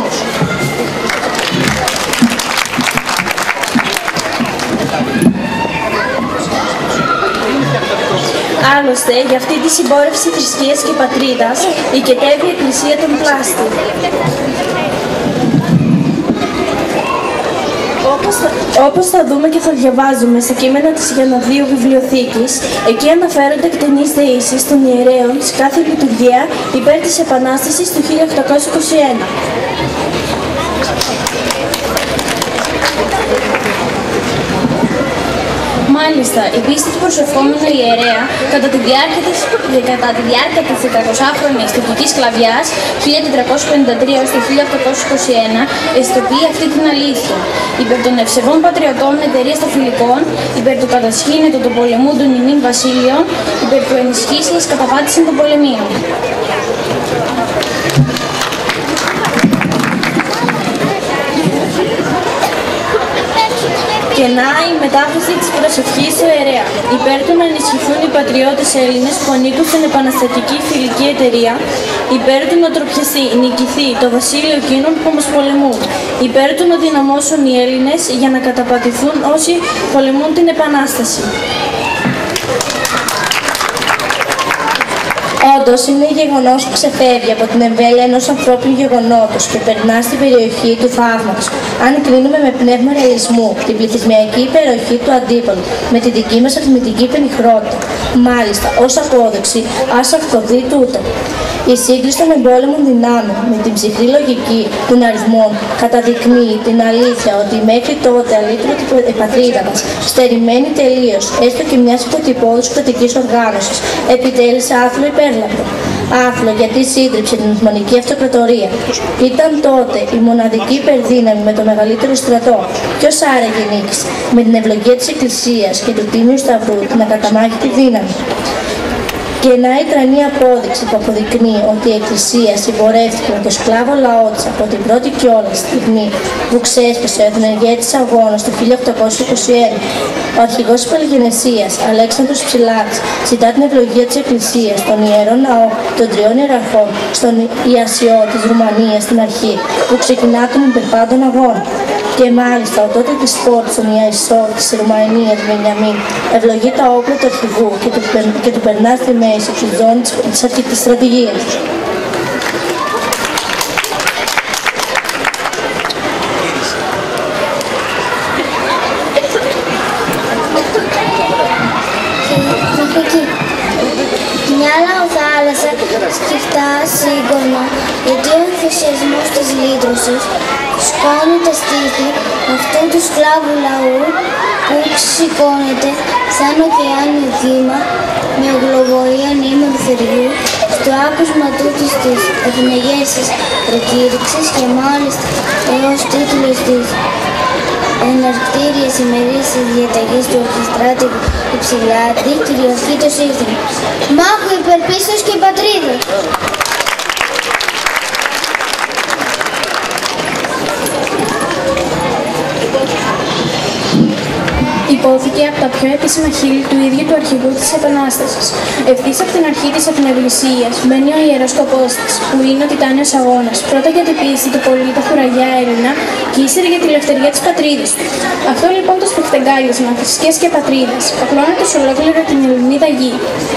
Speaker 15: Άλλωστε, για αυτή τη συμπόρευση θρησκείας και πατρίδας οικετεύει η Εκκλησία τον πλάστη. Όπως θα δούμε και θα διαβάζουμε στα κείμενα της Γιαννοδίου Βιβλιοθήκης, εκεί αναφέρονται εκτενείς δεήσεις των ιερέων σε κάθε λειτουργία υπέρ της Επανάστασης του 1821. Μάλιστα, η πίστη του προσευχόμενου ιερέα κατά τη διάρκεια της 400χρονης τουρκικής σκλαβιάς 1453 έως το 1821 αισθητοποιεί αυτή την αλήθεια. Υπέρ των ευσεβών πατριωτών εταιρείας των Φιλικών, υπέρ του κατασχήνετο των πολεμούντων ημίν βασίλειων, υπέρ του ενισχύσεως καταπάτησιν των πολεμίων. Και να η μετάφραση της προσευχής του ιερέα. Υπέρ του να ενισχυθούν οι πατριώτες Έλληνες που ανήκουν στην επαναστατική φιλική εταιρεία, υπέρ του να τροπιαστεί, νικηθεί το βασίλειο εκείνων που μας πολεμούν, υπέρ του να δυναμώσουν οι Έλληνες για να καταπατηθούν όσοι πολεμούν την Επανάσταση. Όντως, είναι γεγονός που ξεφεύγει από την εμβέλεια ενός ανθρώπινου γεγονότος και περνά στην περιοχή του θαύματος. Αν κρίνουμε με πνεύμα ρεαλισμού την πληθυσμιακή υπεροχή του αντίπαλου με τη δική μας αριθμητική πενιχρότητα, μάλιστα ως απόδειξη, ας αυκοδεί τούτο. Η σύγκριση των εμπόλεμων δυνάμεων με την ψυχρή λογική των αριθμών καταδεικνύει την αλήθεια ότι μέχρι τότε αλήτρωτη η πατρίδα μας, στερημένη τελείως, έστω και μιας υποτυπώδους κρατικής οργάνωσης, επιτέλεσε άθλο υπέρλαμπρο. Άθλο γιατί σύντριψε την Οθωμανική Αυτοκρατορία. Ήταν τότε η μοναδική υπερδύναμη με το μεγαλύτερο στρατό. Ποιος άραγε νίκησε? Με την ευλογία της Εκκλησίας και του Τίμιου Σταυρού την ακαταμάχητη δύναμη. Και να η τρανή απόδειξη που αποδεικνύει ότι η Εκκλησία συμπορεύτηκε με το σκλάβο λαό της από την πρώτη κιόλας στιγμή που ξέσπασε ο εθνεργέτης αγώνας το 1821. Ο αρχηγός της Παλαιγενεσίας, Αλέξανδρος Ψηλάκης, ζητά την ευλογία της Εκκλησίας στον Ιερό Ναό των Τριών Ιεραρχών στον Ιασιό της Ρουμανίας στην αρχή που ξεκινά τον υπερπάντων αγώνα. Και μάλιστα ο τότε της πόρτης των Ιασιό της Ρουμανίας Βενιαμίν ευλογεί τα όπλα του αρχηγού και του περνά στη μέση της ζώνης της αρχικής στρατηγίας.
Speaker 5: Μια λαοθάλασσα σκυφτά σύγχρονα, γιατί ο ενθουσιασμός της λύτρωσης σκόνει τα στήθη αυτού του σκλάβου λαού που σηκώνεται σαν ωκεάνιο κύμα με γλωβοεία νήμα θεριού στο άκουσμα τούτης της ευνεγέσης προκήρυξης και μάλιστα έως τίτλος της εναρκτήριας ημερήσιας διαταγής του Αρχιστράτη Υψηλάτη κυριαρχεί το σύστημα. Μάχο υπερπίστος και πατρίδα!
Speaker 15: Υπόθηκε από τα πιο επίσημα χείλη του ίδιου του αρχηγού της Επανάστασης. Ευθύς από την αρχή της Εθνευλησίας μπαίνει ο ιερός σκοπός της, που είναι ο τιτάνιος αγώνας, πρώτα για την ποιήση του πολίτου φουραγιά Έλληνα και ύστερα για τη ελευθερία της πατρίδας του. Αυτό λοιπόν το σπιχτεγκάλισμα θρησκείας και πατρίδας απλώνεται σε ολόκληρη την Ελληνίδα γη.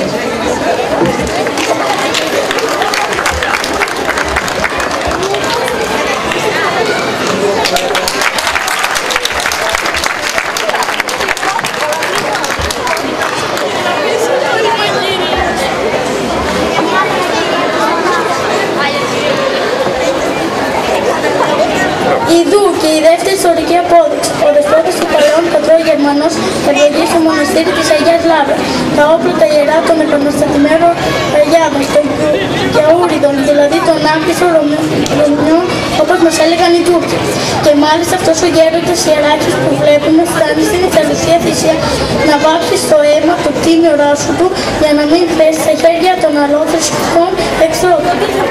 Speaker 15: Ιδού και η δεύτερη ιστορική απόδειξη. Ο δεσπότης του παλαιών πατρών Γερμανός ευλογεί στο μοναστήρι της Αγίας Λάβρας τα όπλα τα ιερά των επαναστατημένων Αγιάδων, των Γιαούριδων, δηλαδή των άπτυσων Ρωμιών, όπως μας έλεγαν οι Τούρκοι. Και μάλιστα αυτός ο γέροντας ιεράρχης που βλέπουμε φτάνει στην Εθελουσία θυσία να βάψει στο αίμα το τίμιο ράσου του για να μην πέσει στα χέρια των αλλών θρησκευτικών εχθρών.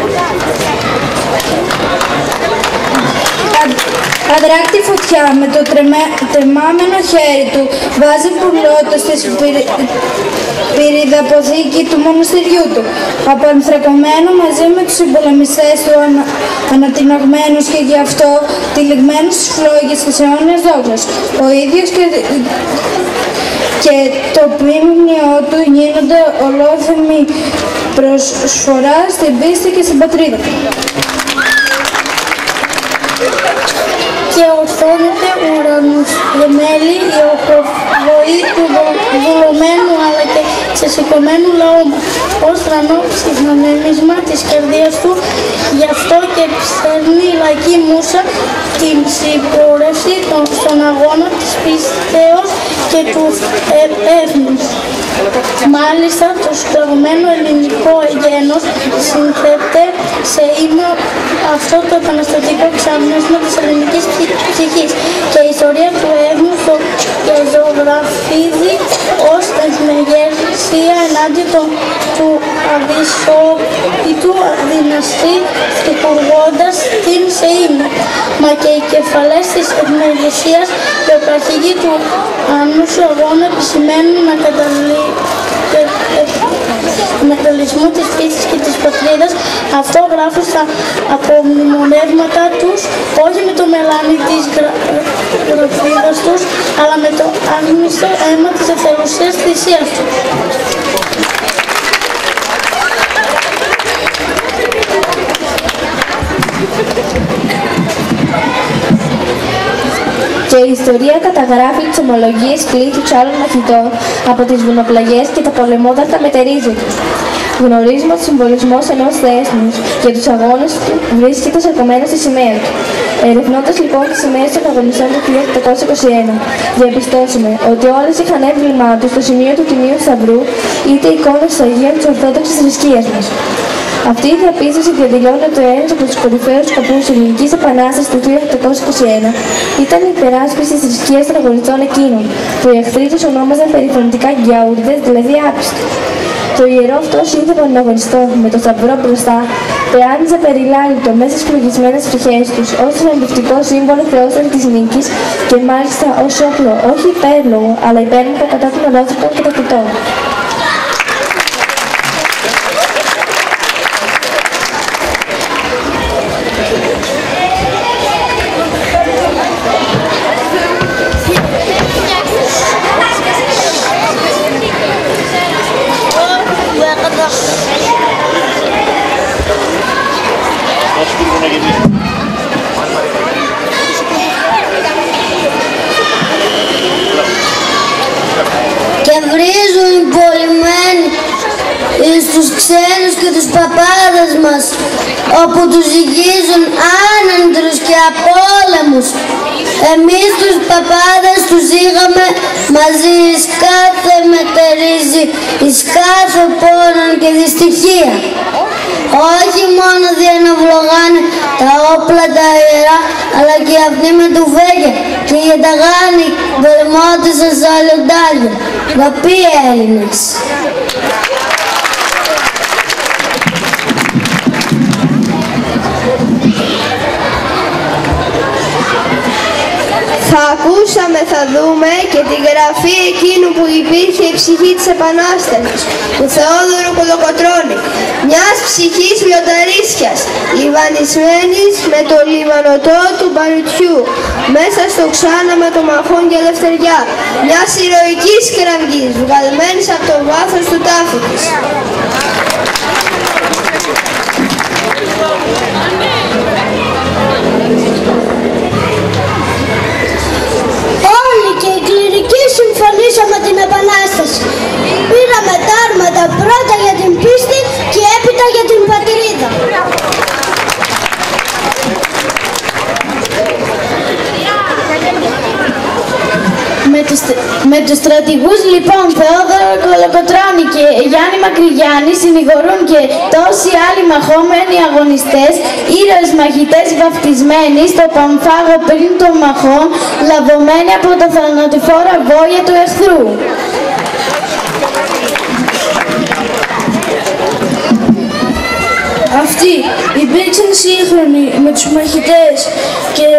Speaker 16: Αδράκτη φωτιά με το τρεμάμενο χέρι του βάζει πουρλότο στη πυρηδαποθήκη του μοναστηριού του. Απανθρακωμένο μαζί με τους συμπολεμιστές του ανατιναγμένους και γι' αυτό τυλιγμένους στις φλόγες της αιώνιας δόξας. Ο ίδιος και το ποίμνιο του γίνονται ολόθυμη προσφορά στην πίστη και στην πατρίδα. Και ορθώνεται ουρανοσγεμέλη η οχοβοή του δουλωμένου αλλά και ξεσηκωμένου λαού μας, ως τρανό ψυχνονέμισμα της καρδίας του. Γι' αυτό και ψέρνει η λαϊκή μούσα την συμπόρευση στον αγώνα της πίστεως και του έθνους. Μάλιστα, το σκλαβωμένο ελληνικό γένος συνθέτει σε ύμνο αυτό το επαναστατικό ξάμνασμα της ελληνικής ψυχής και η ιστορία του έθνους το ζωγραφίζει ως ευμεγέσια ενάντια του αδυσόπιτου δυναστή στοιχουργώντας την σε ύμνο. Μα και οι κεφαλές της ευμεγεσίας και ο αρχηγοί του άνουσου αγώνα επισημαίνουν να μεταλλισμού της φύσης και της πατρίδας. Αυτό γράφουν στα απομνημονεύματα τους, όχι με το μελάνι της γραφίδας τους, αλλά με το άγνιστο αίμα της εθελουσίας θυσίας τους.
Speaker 15: Και η ιστορία καταγράφει τις ομολογίες πλήθους άλλων μαχητών από τις βουνοπλαγιές και τα πολεμόδαρτα μετερίζει τους. Γνωρίζουμε ότι ο συμβολισμός ενός έθνους για τους αγώνες του βρίσκεται σαρκωμένο στη σημαία του. Ερευνώντας λοιπόν τις σημαίες των αγωνιστών του 1821, διαπιστώσουμε ότι όλες είχαν έμβλημά τους στο σημείο του Τιμίου Σταυρού, είτε εικόνες της Αγίας της Ορθόδοξης θρησκείας μας. Αυτή η διαπίστωση διαδηλώνει ότι ένας από τους κορυφαίους σκοπούς της Ελληνικής Επανάστασης του 1821 ήταν η υπεράσπιση της θρησκείας των αγωνιστών εκείνων, που οι εχθροί τους ονόμαζαν περιφρονητικά γκιαούρδες, δηλαδή άπιστοι. Το ιερό αυτό σύνθημα των αγωνιστών, με το σταυρό μπροστά, πεάνιζε περιλάλητο μέσα στις φλογισμένες ψυχές τους ως θρησκευτικό σύμβολο θεόσταση της νίκης και μάλιστα ως όπλο, όχι υπέρλογο, αλλά υπέρμαχο κατά των ολόθρητων και τακτητών.
Speaker 5: Και βρίζουν οι πολυμένοι στους ξένους και τους παπάδες μας, όπου τους ζυγίζουν άνανδρους και απόλεμους. Εμείς τους παπάδες τους ζήγαμε μαζί εις κάθε μετερίζει, εις κάθε πόνον και δυστυχία. Όχι μόνο διαναυλογάνε τα όπλα τα ιερά, αλλά και αυτοί με τουφέκια και για τα γάνη πολεμώντουσαν στα λιοντάρια. Γαποί Έλληνες.
Speaker 17: Θα ακούσαμε, θα δούμε και τη γραφή εκείνου που υπήρχε η ψυχή της Επανάστασης, του Θεόδωρου Κολοκοτρώνη, μιας ψυχής λιονταρίσιας, λιβανισμένης με το λιμανωτό του Παρουτιού, μέσα στο ξάναμα των μαχών και ελευθεριά, μιας ηρωικής κραυγής, βγαλμένης από το βάθος του τάφου της.
Speaker 5: Όλοι και οι κληρικοί συμφωνήσαμε την Επανάσταση. Πήραμε τα άρματα πρώτα για την πίστη και έπειτα για την πατρίδα.
Speaker 16: Με τους στρατηγούς λοιπόν Θεόδωρο Κολοκοτρώνη και Γιάννη Μακρυγιάννη συνηγορούν και τόσοι άλλοι μαχόμενοι αγωνιστές, ήρωες μαχητές βαφτισμένοι στο Παμφάγο πριν των μαχών, λαβωμένοι από τα θανατηφόρα βόλια του εχθρού. Αυτοί υπήρξαν σύγχρονοι με τους μαχητές και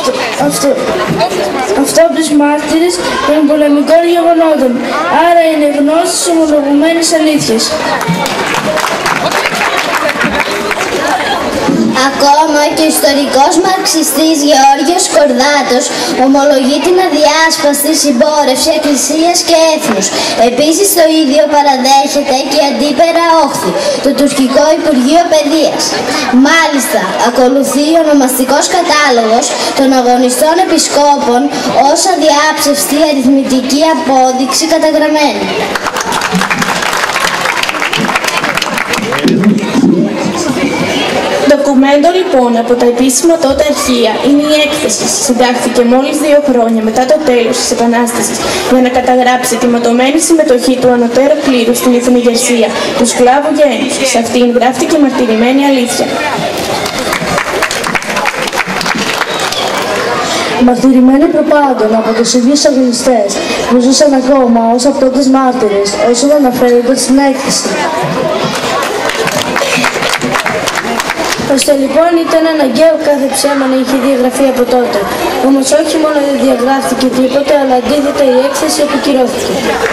Speaker 16: αυτόπτες μάρτυρες των πολεμικών γεγονότων, άρα είναι γνώστες ομολογουμένες αλήθειες.
Speaker 4: Ακόμα και ο ιστορικός μαρξιστής Γεώργιος Κορδάτος ομολογεί την αδιάσπαστη συμπόρευση εκκλησίας και έθνους. Επίσης το ίδιο παραδέχεται και η αντίπερα όχθη, το τουρκικό Υπουργείο Παιδείας. Μάλιστα, ακολουθεί ο ονομαστικός κατάλογος των αγωνιστών επισκόπων ως αδιάψευστη αριθμητική απόδειξη καταγραμμένη.
Speaker 18: Ντοκουμέντο λοιπόν από τα επίσημα τότε αρχεία είναι η έκθεση. Συντάχθηκε μόλις 2 χρόνια μετά το τέλος της Επανάστασης για να καταγράψει τη ματωμένη συμμετοχή του ανωτέρου κλήρου στην εθνικεργασία του σκλάβου γένους. Σε αυτήν γράφτηκε η μαρτυρημένη αλήθεια.
Speaker 19: Μαρτυρημένοι προπάντων από τους ίδιους αγωνιστές που ζούσαν ακόμα ως απτόντες μάρτυρες όσων αναφέρονται στην έκθεση.
Speaker 16: Ώστε λοιπόν ήταν αναγκαίο κάθε ψέμα να είχε διαγραφεί από τότε. Όμως όχι μόνο δεν διαγράφηκε τίποτε, αλλά αντίθετα η έκθεση επικυρώθηκε.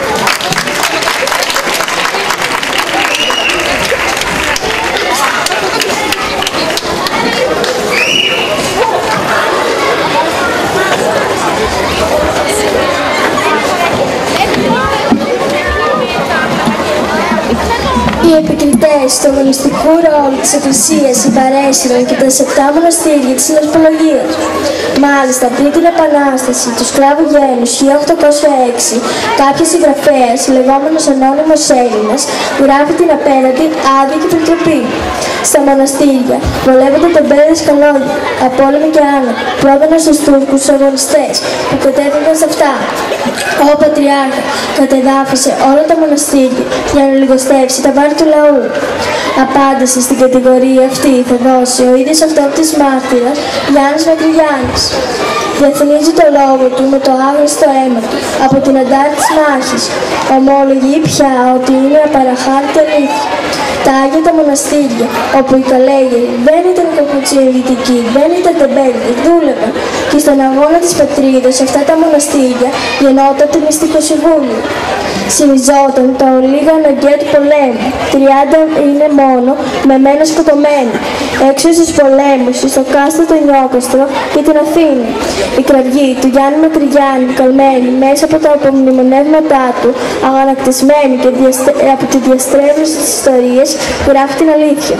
Speaker 16: Οι επικριτές του αγωνιστικού ρόλου της Εκκλησίας υπαρέσυραν και τα 7 μοναστήρια της Συνοσπολογίας. Μάλιστα, πριν την Επανάσταση του σκλάβου γένους 1806, κάποιος συγγραφέας, λεγόμενος Ανώνυμος Έλληνας, γράφει την απέναντι άδεια και προτροπή. Στα μοναστήρια βολεύονται τεμπέλες καλόγια, απόλεμοι και άνα, πρόδωνα στους Τούρκους αγωνιστές που κατέβηκαν σε αυτά. Ο Πατριάρχα κατεδάφισε όλα τα μοναστήρια για να λιγοστεύσει τα βάρη του λαού. Απάντηση στην κατηγορία αυτή θα δώσει ο ίδιος αυτόπτης μάρτυρας Γιάννης Μακρυγιάννης. Διεθνίζει το λόγο του με το άγριστο αίμα του από την αντάρτη της μάχης. Ομολογεί πια ότι είναι απαραχάρητη αλήθεια. Τα Άγια τα μοναστήρια, όπου οι καλέγεροι δεν ήταν κακοτσιεργητικοί, δεν ήταν τεμπέλοι, δούλευαν και στον αγώνα της πατρίδας σε αυτά τα μοναστήρια γεννόταν το μυστικό συμβούλιο. Συνιζόταν τα ολίγα αναγκαία του πολέμου, 30 είναι μόνο, με μένα σκοτωμένοι, έξω στους πολέμους, στο κάστρο Νιόκαστρο και την Αθήνα. Η κραυγή του Γιάννη Μακρυγιάννη, καλμένη μέσα από τα απομνημονεύματά του, αγανακτισμένη και από τη διαστρέβλωση της ιστορίας, γράφει την αλήθεια.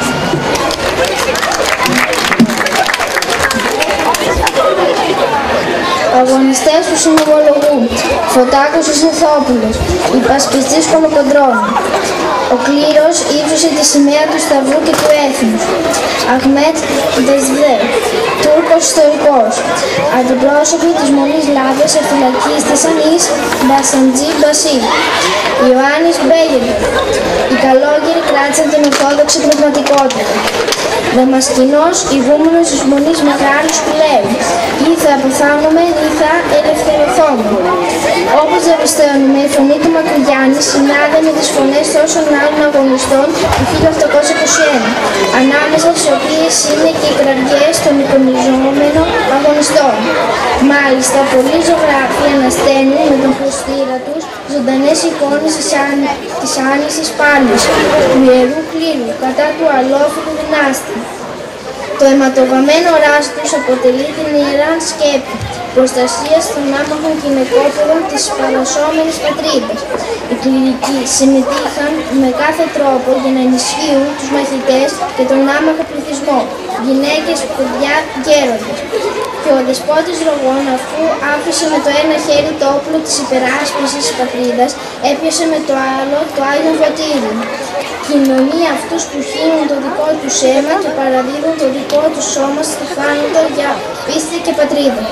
Speaker 4: Αγωνιστές που συνομολογούν, Φωτάκος ο Συνθόπουλος, υπασπιστής Κολοκοντρώνου. Ο κλήρος ύψωσε τη σημαία του Σταυρού και του Έθνους. Αχμέτ Δεσδέ, Τούρκος ιστορικός. Αντιπρόσωποι της Μονής Λάβρας εφυλακίστησαν εις Μπασαντζή Μπασί. Ιωάννης Μπέγεντο. Οι καλόγεροι κράτησαν την ορθόδοξη πνευματικότητα. Δαμασκηνός ηγούμενος της Μονής Μεγάλου Σπηλαίου. Ή θα αποθάνομαι ή θα ελευθερωθούμε. Όπως διαπιστώνουμε, η φωνή του Μακρυγιάννη συνάδει με τις φωνές τόσων άλλων αγωνιστών του 1821, ανάμεσα στις οποίες είναι και οι κραυγές των εικονιζόμενων αγωνιστών. Μάλιστα, πολλοί ζωγράφοι ανασταίνουν με τον χρωστήρα τους ζωντανές εικόνες της άνησης πάλης, του Ιερού Κλήρου, κατά του αλόφιλου δυνάστη. Το αιματοβαμμένο ράστος τους αποτελεί την ιερά σκέπη, προστασίας των άμαχων γυναικόπαιδων της παρασώμενης πατρίδας. Οι κληρικοί συμμετείχαν με κάθε τρόπο για να ενισχύουν τους μαχητές και τον άμαχο πληθυσμό, γυναίκες, παιδιά, γέροντες. Και ο δεσπότης Ρογών, αφού άφησε με το ένα χέρι το όπλο της υπεράσπισης της πατρίδας, έπιασε με το άλλο το Άγιο Βατήριο. Κοινωνεί αυτούς που χύνουν το δικό τους αίμα και παραδίδουν το δικό τους σώμα στη θάνατο για πίστη και πατρίδα.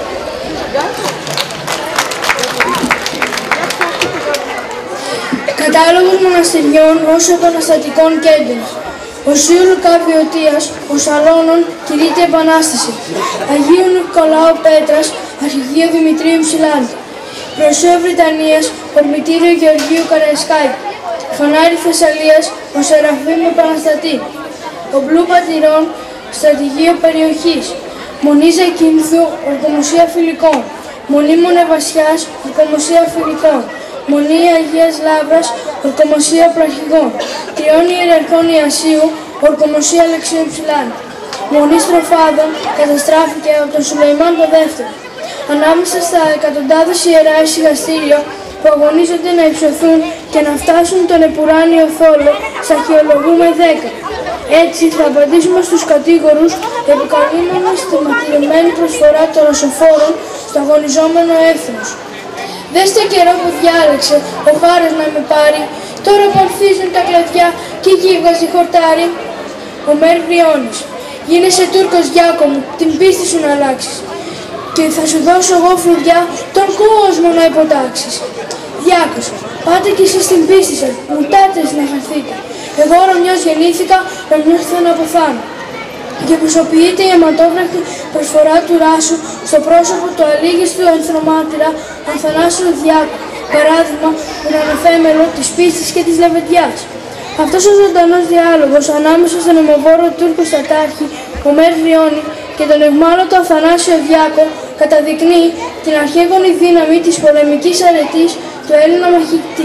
Speaker 16: Κατάλογος μοναστηριών ως επαναστατικών κέντρων. Οσίου Λουκά Βιωτίας, ο Σαλώνων, κηρύττει Επανάσταση. Αγίου Νικολάου Πέτρας, αρχηγείο Δημητρίου Ψηλάντη. Προσώο Βρυτανίας, ορμητήριο Γεωργίου Καραϊσκάκη. Φανάρι Θεσσαλίας, ο Σεραφείμ Επαναστατή. Ομπλού Πατηρών, στρατηγείο περιοχής. Μονή Ζακίνθου, ορκομοσία Φιλικών. Μονή Μονεβασιάς, ορκομοσία Φιλικών. Μονή Αγίας Λάβρας, ορκομοσία Πραχηγών. Τριών Ιεραρχών Ιασίου, ορκομοσία Αλεξίου Ψηλάνη. μονής προφάδων καταστράφηκε από τον Σουλεϊμάν το δεύτερο. Ανάμεσα στα εκατοντάδες ιερά εισηγαστήρια που αγωνίζονται να υψωθούν και να φτάσουν τον επουράνιο θόλο, σταχυολογούμε 10. Έτσι θα απαντήσουμε στους κατήγορους επικαλούμενοι στη μαρτυρημένη προσφορά των ρωσοφόρων στο αγωνιζόμενο έθνος. Δες το καιρό που διάλεξε ο χάρος να με πάρει, τώρα που ανθίζουν τα κλαδιά και η γη βγάζει χορτάρι. Ο Μέρ Βριώνης, γίνεσαι Τούρκος Γιάκο μου, την πίστη σου να αλλάξεις. Και θα σου δώσω εγώ φλουριά τον κόσμο να υποτάξεις. Διάκος, πάτε κι εσείς στην πίστη σας, μουτάτες να χαθείτε. Εγώ Ρωμιός γεννήθηκα, Ρωμιός θα να αποθάνω. Και προσωποιείται η αιματόβρακτη προσφορά του Ράσου στο πρόσωπο του αλήγιστου ενθρομάτυρα Αθανάσιου Διάκου, παράδειγμα ουρανοφέμελο της πίστης και της λεβεντιάς. Αυτός ο ζωντανός διάλογος ανάμεσα στον αιμοβόρο Τούρκο στατάρχη, ο Μέρ Βριώνη, και τον ευμάλωτο Αθανάσιο Διάκο καταδεικνύει την αρχαίγονη δύναμη της πολεμικής αρετής του Έλληνα μαχητή.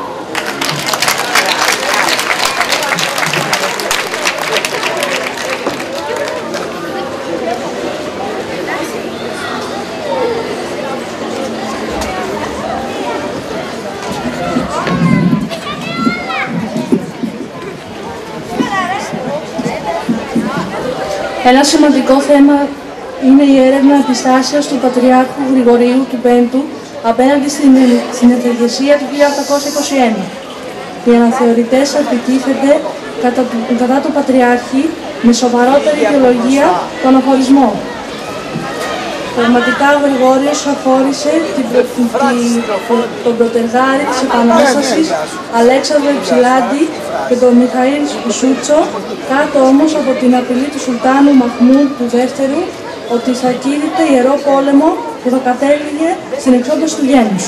Speaker 6: Ένα σημαντικό θέμα είναι η έρευνα της στάσεως του Πατριάρχου Γρηγορίου του Πέμπτου απέναντι στην εθνικεσία του 1821. Οι αναθεωρητές αντιτίθενται κατά του Πατριάρχη με σοβαρότερη ιδεολογία τον αφορισμό. Πραγματικά ο Γρηγόριος αφόρησε τον πρωτεργάρη της Επανάστασης Αλέξανδρο Υψηλάντη και τον Μιχαήλ Σούτσο, κάτω όμως από την απειλή του Σουλτάνου Μαχμούντ του Δεύτερου ότι θα κήρυτε ιερό πόλεμο που θα κατέληγε στην εξόντωση του γένους.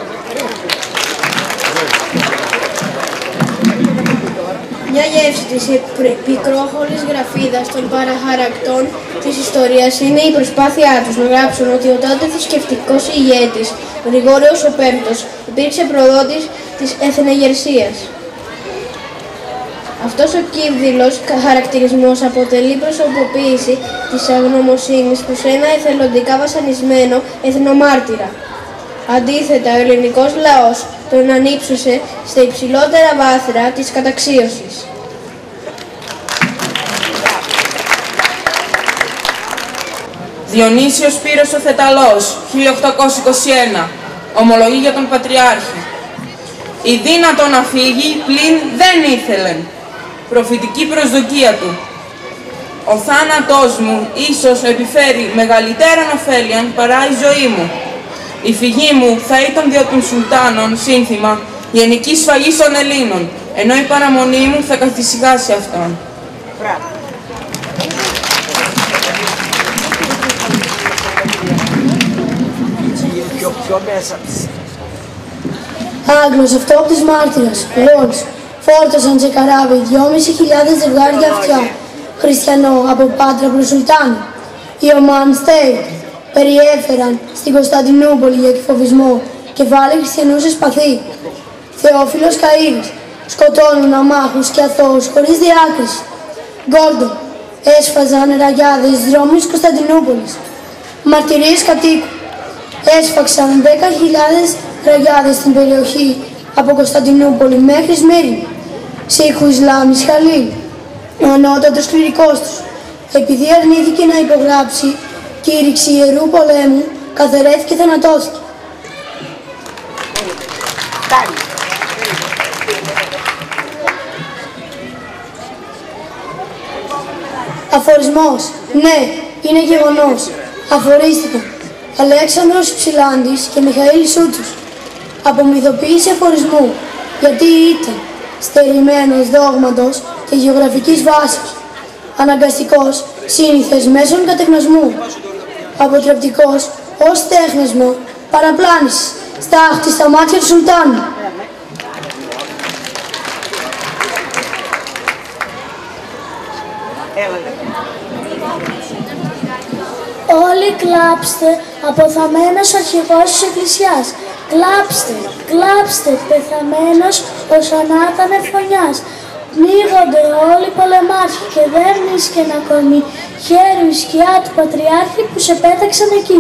Speaker 16: Μια γεύση της πικρόχολης γραφίδας των παραχαρακτών της ιστορίας είναι η προσπάθειά τους να γράψουν ότι ο τότε θρησκευτικός ηγέτης, Γρηγόριος ο Πέμπτος, υπήρξε προδότης της εθνεγερσίας. Αυτός ο κύβδηλος χαρακτηρισμός αποτελεί προσωποποίηση της αγνωμοσύνης προς ένα εθελοντικά βασανισμένο εθνομάρτυρα. Αντίθετα, ο ελληνικός λαός τον ανύψωσε στα υψηλότερα βάθρα της καταξίωσης.
Speaker 20: Διονύσιος Σπύρος ο Θεταλός, 1821, ομολογεί για τον Πατριάρχη. «Η δύνατο να φύγει, πλην δεν ήθελεν». Προφητική προσδοκία του. «Ο θάνατός μου ίσως επιφέρει μεγαλύτεραν ωφέλιαν παρά η ζωή μου. Η φυγή μου θα ήταν δια των Σουλτάνων σύνθημα γενικής σφαγής των Ελλήνων, ενώ η παραμονή μου θα καθησυχάσει αυτόν».
Speaker 19: Άγγλος αυτόπτης μάρτυρας, Ρόλς, φόρτωσαν σε καράβι 2.500 ζευγάρια αυτιά, χριστιανό από Πάτρα προς Σουλτάνο. Οι Ομάν Στέιτ περιέφεραν στην Κωνσταντινούπολη για εκφοβισμό και βάλει χριστιανούς σε σπαθί. Θεόφιλος Καΐρης, σκοτώνουν αμάχους και αθώους χωρίς διάκριση. Γκόρντον, έσφαζαν ραγιάδες στους δρόμους της Κωνσταντινούπολης. Μαρτυρίες κατοίκου, έσφαξαν 10.000 ραγιάδες στην περιοχή από Κωνσταντινούπολη μέχρι Σμύρνη. Σύχου Ισλάμις Χαλίλ, ο ανώτατος κληρικός τους, επειδή αρνήθηκε να υπογράψει κήρυξη ιερού πολέμου, καθαιρέθηκε και θανατώθηκε. Αφορισμός. Ναι, είναι γεγονός. Αφορίστηκαν Αλέξανδρος Υψηλάντης και Μιχαήλ Σούτσος. Απομυθοποίηση αφορισμού, γιατί ήταν στερημένος δόγματος και γεωγραφικής βάσης. Αναγκαστικός, σύνηθες μέσων κατεχνασμού. Αποτρεπτικός, ως τέχνασμα, παραπλάνησης, στάχτη στα μάτια του Σουλτάνου.
Speaker 16: Όλοι κλάψτε, αποθαμένος αρχηγός της Εκκλησιάς. Κλάψτε, κλάψτε, πεθαμένος ο Σανάταν Εφωνιάς. πνίγονται όλοι οι πολεμάρχοι και δεν βρίσκει ένα κορμί χέρι η σκιά του Πατριάρχη που σε πέταξαν εκεί.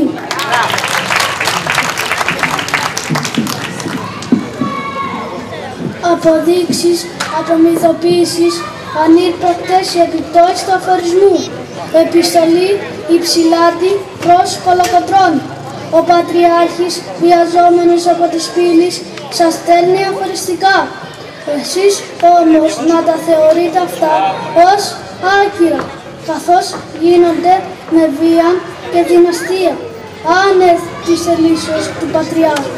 Speaker 16: Αποδείξεις, απομυθοποίησεις, ανήρπακτες οι επιπτώσεις του αφορισμού. Επιστολή υψηλάτη προς Κολοκοτρώνη. Ο Πατριάρχης, βιαζόμενος από τις πύλεις, σας στέλνει αφοριστικά. Εσείς όμως να τα θεωρείτε αυτά ως άκυρα, καθώς γίνονται με βία και δυναστεία, άνευ της ελίσσεως του Πατριάρχου.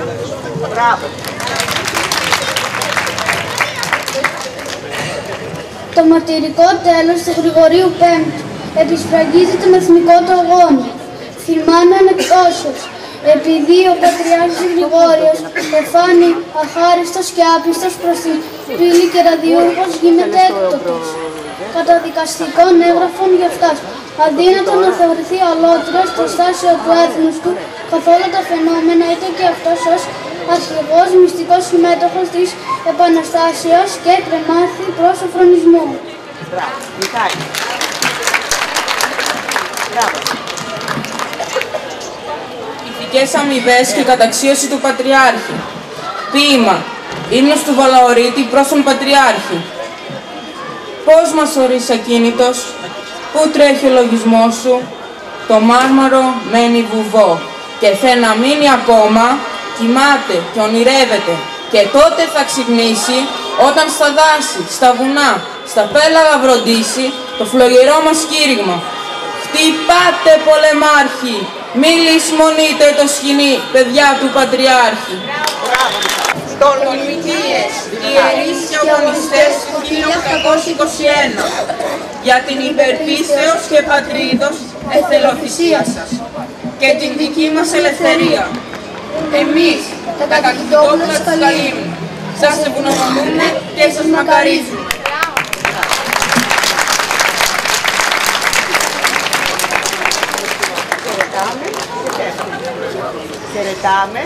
Speaker 16: Το μαρτυρικό τέλος του Γρηγορίου Πέμπτου επισφραγίζει τον εθνικό του αγώνα. Θυμάνε ανεκτόσεως, επειδή ο Πατριάρχης Γρηγόριος εφάνει αχάριστος και άπιστος προς την πύλη και ραδιούργος γίνεται έκτοτος. Καταδικαστικών έγγραφων για αυτάς, αδύνατο να θεωρηθεί ολότρος το στάσιο του έθνους του, καθόλου τα φαινόμενα ήταν και αυτός ως αρχηγός μυστικός συμμέτοχος της Επαναστάσεως και κρεμάθη προς σοφρονισμό.
Speaker 20: Ηθικές αμοιβές και καταξίωση του Πατριάρχη. Ποίημα. Ύμνος του Βαλαωρίτη προς τον Πατριάρχη. Πώς μας ορίσει ακίνητος, πού τρέχει ο λογισμός σου, το μάρμαρο μένει βουβό και θε να μείνει ακόμα, κοιμάται και ονειρεύεται και τότε θα ξυπνήσει όταν στα δάση, στα βουνά, στα πέλαγα βροντίσει το φλογερό μας κήρυγμα. Χτυπάτε πολεμάρχοι, μη λησμονείτε το σκηνή, παιδιά του Πατριάρχη. Τολμητίες, ιερείς και αγωνιστές του 1821 για την υπερπίστεως και πατρίδος εθελοθυσία σας και την δική μας ελευθερία. Εμείς, τα κατακτητόπουλα της Καλύμνου, σας ευγνωμονούμε και σας μακαρίζουμε.
Speaker 1: Χαιρετάμε.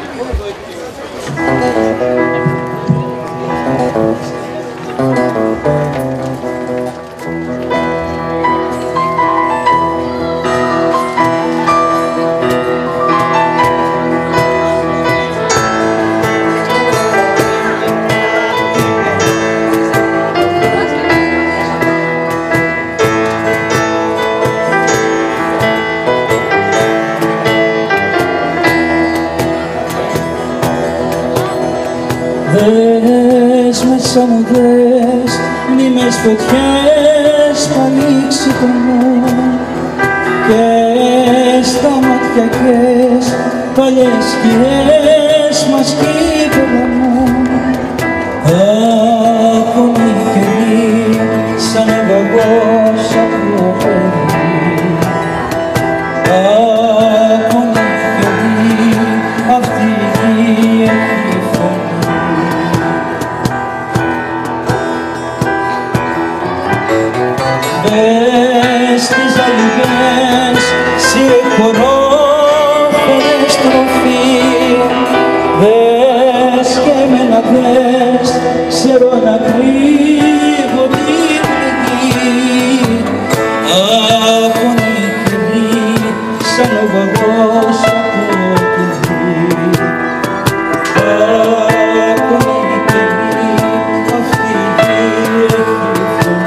Speaker 13: Δες μέσα μου δες, μνήμες φωτιές πάλι ξυπνούν και στα μάτια κες παλιές σκιές μας κυβερνούν. Ακόμη καιρή σαν ευαγός από παιδί, ακόμη καιρή αυτή η γη έχει φωνή. Μπες στις αλυβές, συγχωρόφερες τροφή. Δες και εμένα δες, ξέρω να κρύβω την πληγή. Αγωνικρή σαν ο βαγός από παιδί. Αγωνικρή αυτή η γη έχει φωνή.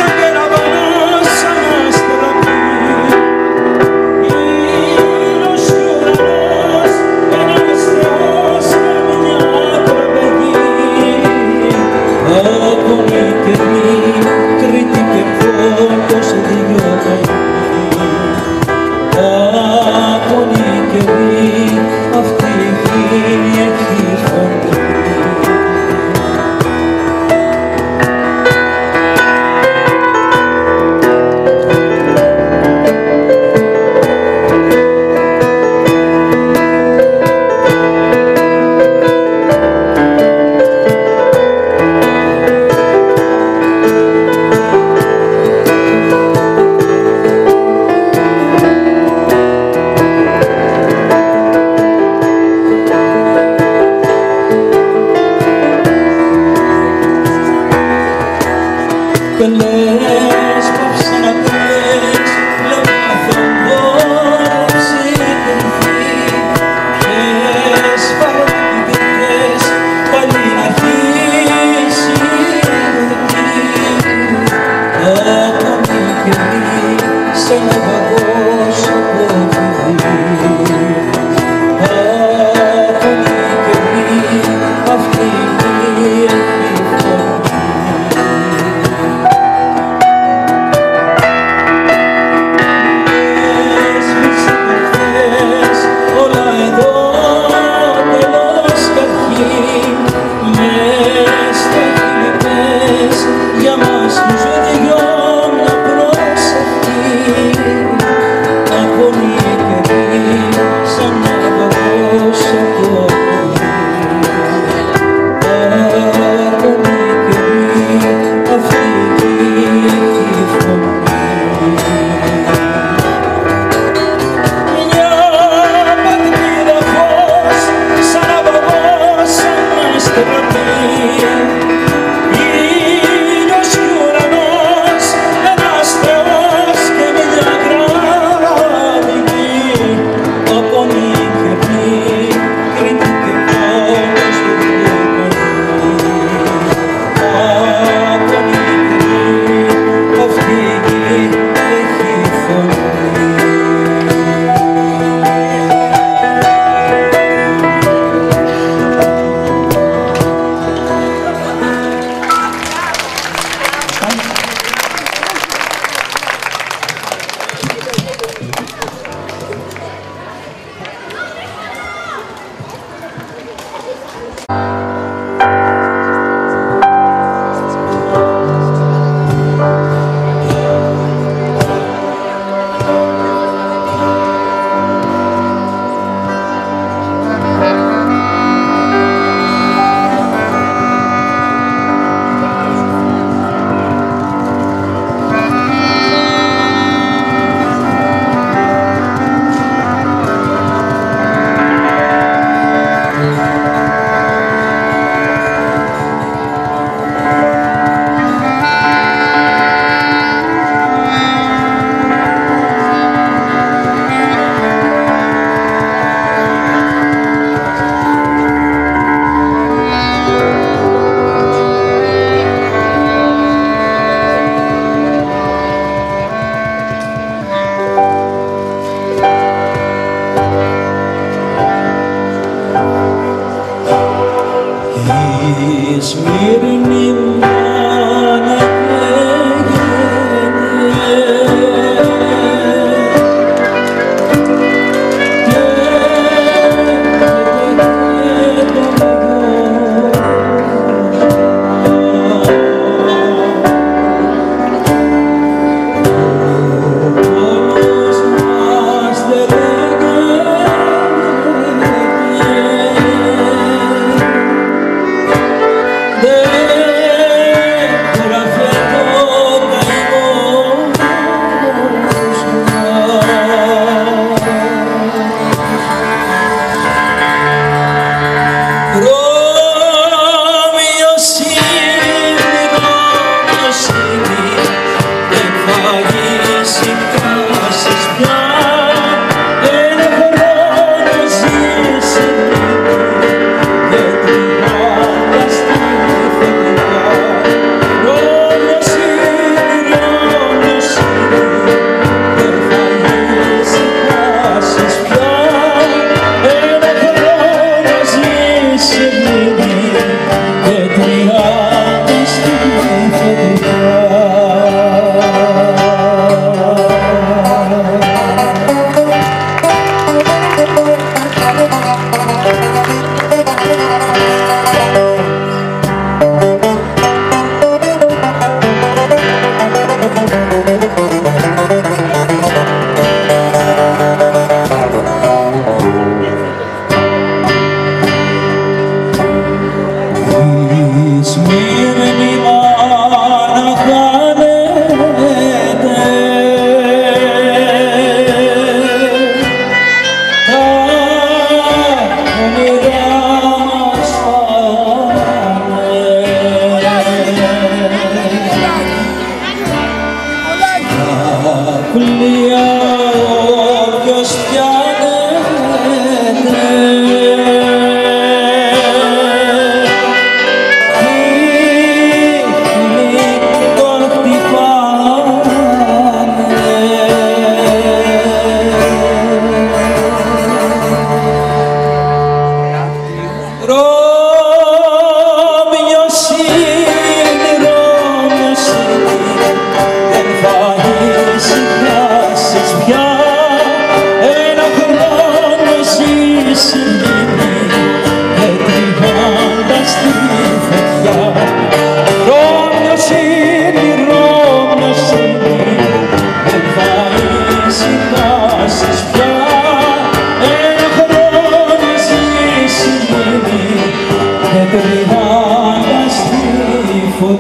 Speaker 13: Σαν κεραυνός αναστραπή, ήλιος λες, πάψε να κλαις, βλέπω καθόν τώρα ψηλυνθεί. Ποιες παρατηρητές πάλι να αρχίσει η ερωτή. Από μικρή σε ένα παγώσιο παιδί. Από μικρή αυτή η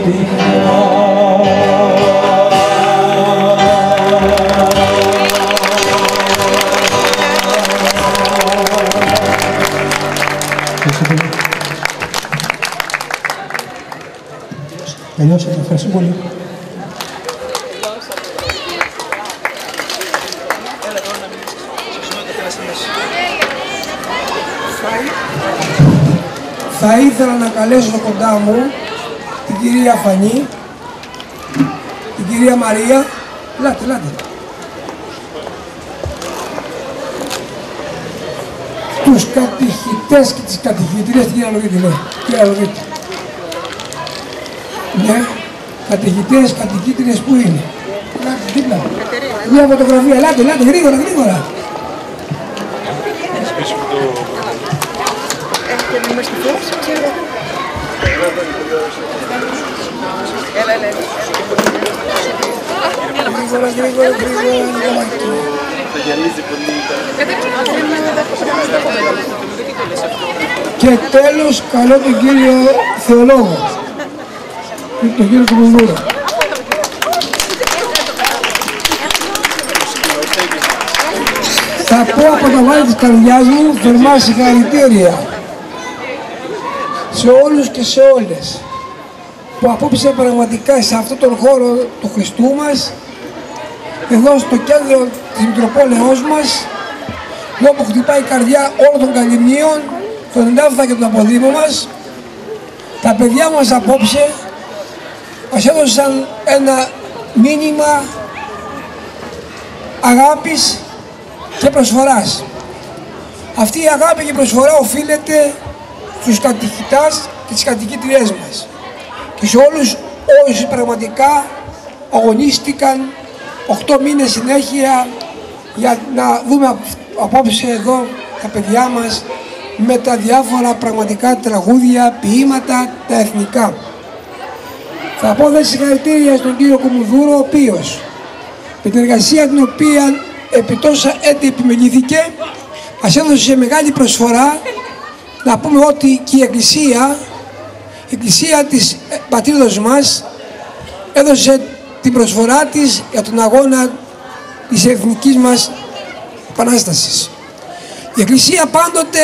Speaker 2: Τελειώσατε, ευχαριστώ πολύ. Θα ήθελα να καλέσω κοντά μου την κυρία Φανή, την κυρία Μαρία. Ελάτε, ελάτε. Τους κατηχητές και τις κατηχητρίες, την κυρία Λογίτη, λέει. Κυρία Λογίτη. Ναι, κατηχητές, κατηχήτριες που είναι. Ελάτε, δίπλα. Μια φωτογραφία, ελάτε, ελάτε, γρήγορα, γρήγορα.
Speaker 11: Και να είμαστε φόβος, ξέρω. Έλα.
Speaker 2: Γρήγορα, γρήγορα. Και τέλος, καλώ τον κύριο Θεολόγο, τον κύριο Κουμουνδούρα. Θα πω από το βάθος της καρδιάς μου θερμά συγχαρητήρια σε όλους και σε όλες που απόψε πραγματικά σε αυτόν τον χώρο του Χριστού μας, εδώ στο κέντρο της Μητροπόλεως μας, όπου χτυπάει η καρδιά όλων των καλλιμνίων, των Νεύθα και των Αποδήμων μας, τα παιδιά μας απόψε μας έδωσαν ένα μήνυμα αγάπης και προσφοράς. Αυτή η αγάπη και η προσφορά οφείλεται στους κατηχητάς και τις κατοικήτριές μας και σε όλους όσοι πραγματικά αγωνίστηκαν 8 μήνες συνέχεια για να δούμε απόψε εδώ τα παιδιά μας με τα διάφορα πραγματικά τραγούδια, ποίηματα, τα εθνικά. Θα πω δε συγχαρητήρια στον κύριο Κουμουνδούρο, ο οποίος με την εργασία την οποία επί τόσα έτη επιμελήθηκε μας έδωσε μεγάλη προσφορά. Να πούμε ότι και η Εκκλησία της πατρίδος μας έδωσε την προσφορά της για τον αγώνα της εθνικής μας επανάστασης. Η Εκκλησία πάντοτε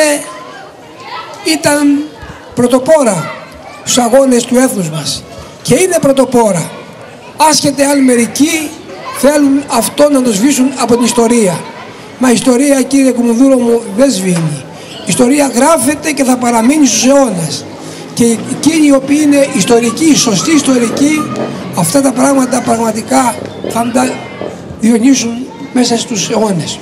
Speaker 2: ήταν πρωτοπόρα στους αγώνες του έθνους μας και είναι πρωτοπόρα. Άσχετα άλλοι μερικοί θέλουν αυτό να το σβήσουν από την ιστορία. Μα η ιστορία, κύριε Κουμουνδούρο μου, δεν σβήνει. Η ιστορία γράφεται και θα παραμείνει στους αιώνας. Και εκείνοι οι οποίοι είναι ιστορικοί, σωστοί ιστορικοί, αυτά τα πράγματα πραγματικά θα τα διονύσουν μέσα στους αιώνες.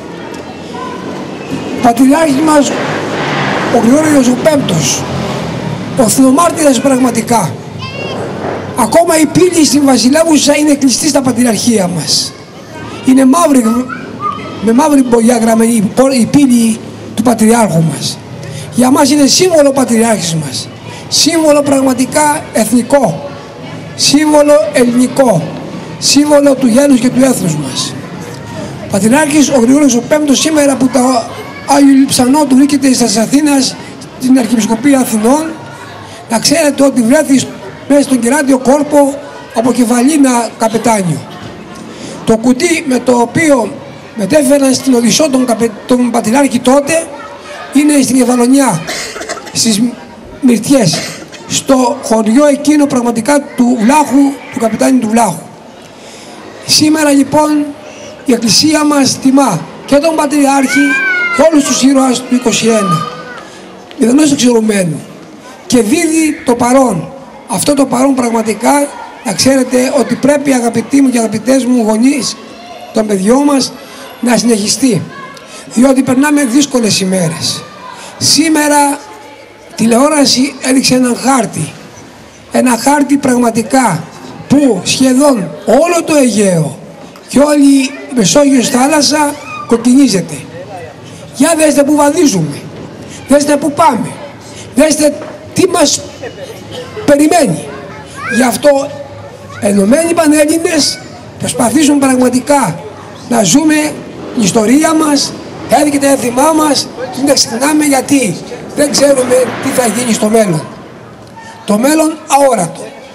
Speaker 2: Ο πατριάρχης μας, ο Γρηγόριος ο Πέμπτος, ο Θεομάρτυρας πραγματικά, ακόμα η πύλη στην Βασιλεύουσα είναι κλειστή στα πατριαρχία μας. Είναι μαύρη, με μαύρη μπογιά γραμμένη η πύλη του Πατριάρχου μας. Για μας είναι σύμβολο ο Πατριάρχης μας, σύμβολο πραγματικά εθνικό, σύμβολο ελληνικό, σύμβολο του γένους και του έθνους μας. Ο Πατριάρχης ο Γρηγόριος ο Πέμπτος σήμερα που το Άγιο Λειψανό του βρίσκεται στις Αθήνας, στην Αρχιεπισκοπία Αθηνών, να ξέρετε ότι βρέθη μέσα στον κεράτιο κόρπο από κεφαλήνα καπετάνιο. Το κουτί με το οποίο μετέφεραν στην Οδυσσό τον Πατριάρχη τότε είναι στην Κεφαλονιά, στις Μυρτιές, στο χωριό εκείνο πραγματικά του Βλάχου, του καπετάνιου του Βλάχου. Σήμερα λοιπόν η Εκκλησία μας τιμά και τον Πατριάρχη και όλους τους ήρωες του 21, μηδενός του ξηρουμένου, και δίδει το παρόν. Αυτό το παρόν πραγματικά να ξέρετε ότι πρέπει, αγαπητοί μου και αγαπητές μου γονείς των παιδιών μας, να συνεχιστεί, διότι περνάμε δύσκολες ημέρες. Σήμερα τηλεόραση έδειξε ένα χάρτη πραγματικά που σχεδόν όλο το Αιγαίο και όλη η Μεσόγειος θάλασσα κοκκινίζεται. Για δέστε που βαδίζουμε, δέστε που πάμε, δέστε τι μας περιμένει. Γι' αυτό ενωμένοι Πανέλληνες προσπαθήσουν πραγματικά να ζούμε την ιστορία μας, έδει και τα έθιμά μας, δεν τα ξεχνάμε γιατί δεν ξέρουμε τι θα γίνει στο μέλλον. Το μέλλον αόρατο.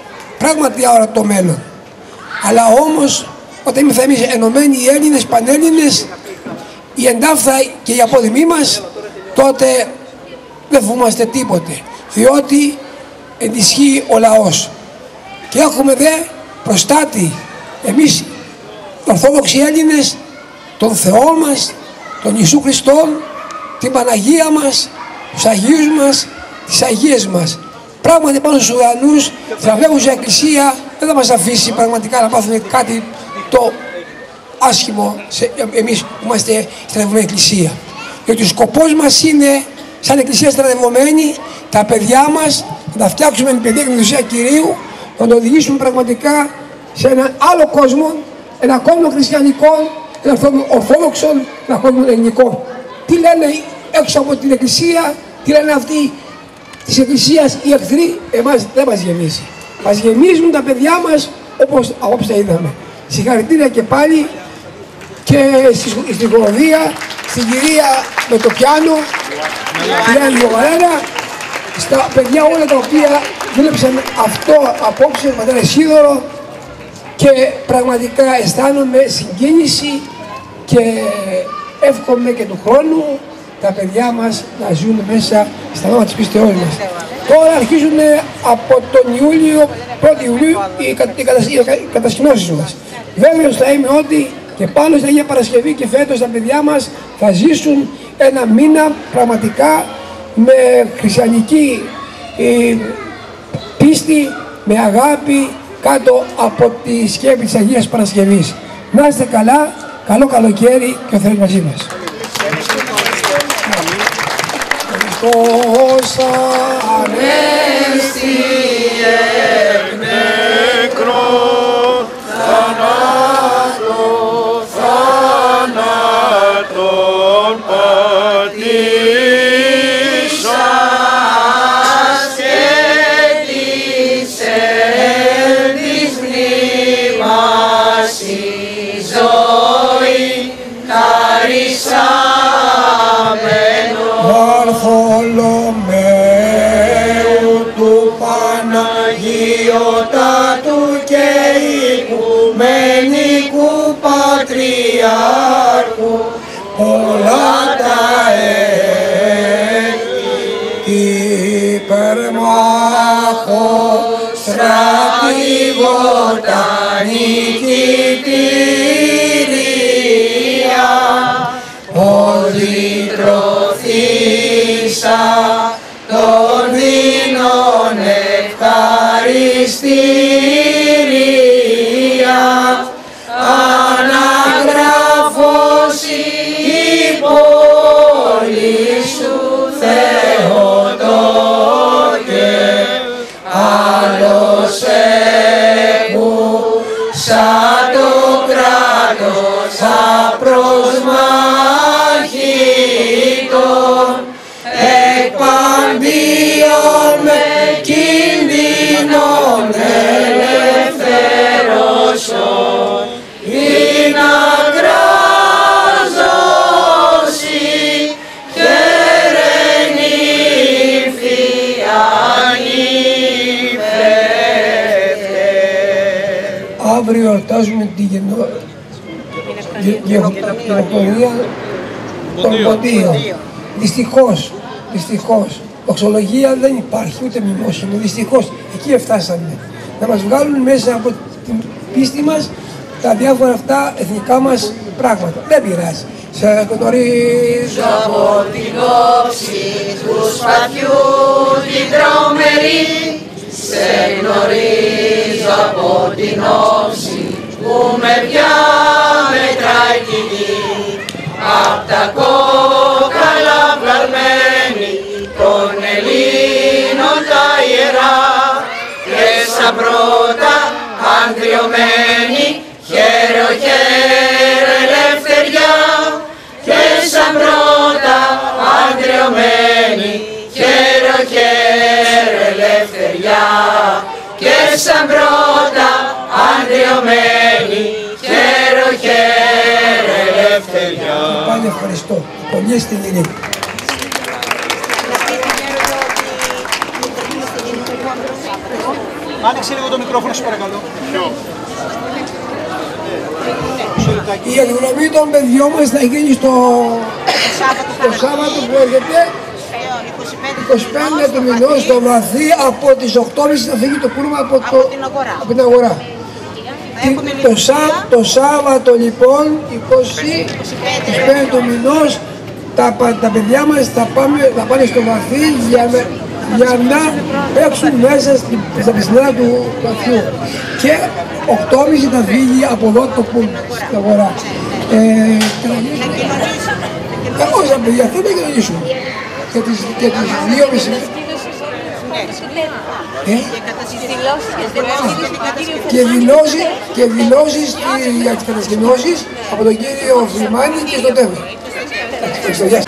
Speaker 2: πράγματι αόρατο μέλλον. Αλλά όμως όταν είμαστε εμείς ενωμένοι οι Έλληνες, πανέλληνες, η εντάφθα και η απόδειμή μας, τότε δεν φοβούμαστε τίποτε, διότι ενισχύει ο λαός. Και έχουμε δε προστάτη εμείς οι Ορθόδοξοι Έλληνες, τον Θεό μας, τον Ιησού Χριστόν, την Παναγία μας, τους Αγίους μας, τις Αγίες μας. Πράγματι πάνω στους ουρανούς, θραβεύουσα Εκκλησία δεν θα μας αφήσει πραγματικά να πάθουμε κάτι το άσχημο εμείς που είμαστε στρατευμένη Εκκλησία. Γιατί ο σκοπός μας είναι, σαν Εκκλησία στρατευμένη, τα παιδιά μας να τα φτιάξουμε με παιδεία και εκκλησία Κυρίου, να το οδηγήσουμε πραγματικά σε έναν άλλο κόσμο, ένα κόσμο χριστιανικό, ένα ορθόδοξο, ένα κόσμο ελληνικό. Τι λένε έξω από την Εκκλησία, τι λένε αυτοί της Εκκλησίας οι εχθροί, εμάς δεν μας γεμίζει. Μας γεμίζουν τα παιδιά μας όπως απόψε τα είδαμε. Συγχαρητήρια και πάλι και στη χοροδία, στην κυρία με το πιάνο, κυρία Λιωβαρένα, στα παιδιά όλα τα οποία δούλεψαν αυτό απόψε, πατέρα Σίδωρο, και πραγματικά αισθάνομαι συγκίνηση και εύχομαι και του χρόνου τα παιδιά μας να ζουν μέσα στα νόματα της πίστεώς μας. Τώρα αρχίζουν από τον Ιούλιο, 1η Ιουλίου, οι κατασκηνώσεις μας. Βέβαιος θα είμαι ότι και πάνω στην Αγία Παρασκευή και φέτος τα παιδιά μας θα ζήσουν ένα μήνα πραγματικά με χριστιανική πίστη, με αγάπη, κάτω από τη σκέπη της Αγίας Παρασκευής. Να είστε καλά, καλό καλοκαίρι και ο Θεός μαζί μας. Χριστός Ανέστη εκ νεκρών θανάτων πατήσας και της έντης μνήμας η ζωή χαρισάμενο Βαρθολομαίου του Παναγιώτατου και Οικουμενικού Πατριάρχου όλα τα έτη υπερμάχο στρατηγότα νικητήρια οδητρωθήσα των δίνων ευχαριστήρια αναγράφος η πόλη σου Θεοτόκε άλλος έχουσα το κράτος απροσμάχητον εκπαντίον με κίνδυνον ελευθερώσον ή να κράζωση και αύριο εορτάζουμε τη γενοκτονία των Ποντίων. Δυστυχώς, δοξολογία δεν υπάρχει, ούτε μνημόσυνο, δυστυχώς, εκεί εφτάσαμε. Να μας βγάλουν μέσα από την πίστη μας τα διάφορα αυτά εθνικά μας πράγματα. Δεν πειράζει. Σε γνωρίζω από την όψη του σπαθιού την τρομερή. Σε γνωρίζω από την όψη που με πια μετράει τη γη. Απ' τα κόκαλα βγαλμένη των Ελλήνων τα ιερά και σαν πρώτα αντριωμένη χαίρο χαίρο ελευθεριά και σαν πρώτα αντριωμένη χαίρο χαίρο ελευθεριά και σαν πρώτα αντριωμένη χαίρο χαίρο ελευθεριά. Πάλι ευχαριστώ. Πολύ στην ειρήνη.
Speaker 13: Άνοιξε λίγο το μικρόφωνο, σας παρακαλώ.
Speaker 2: Η εκδρομή των παιδιών μας θα γίνει το Σάββατο που έρχεται 25 του μηνός στο Βαθύ, από τις 8.30 θα φύγει το πούλμα από την αγορά. Το Σάββατο λοιπόν, 25 του μηνός, τα παιδιά μας θα πάνε στο Βαθύ για να παίξουν μέσα στα πισινά του βαθιού. Και 8.30 θα φύγει από εδώ το πούλμα στην αγορά. Όσα παιδιά θέλουν να κοινωνήσουν. Και τις 2.30. Και δηλώσεις για τις κατασκηνώσεις από τον κύριο Φλιμάνη και στο τέλος. Ευχαριστώ, γεια σας.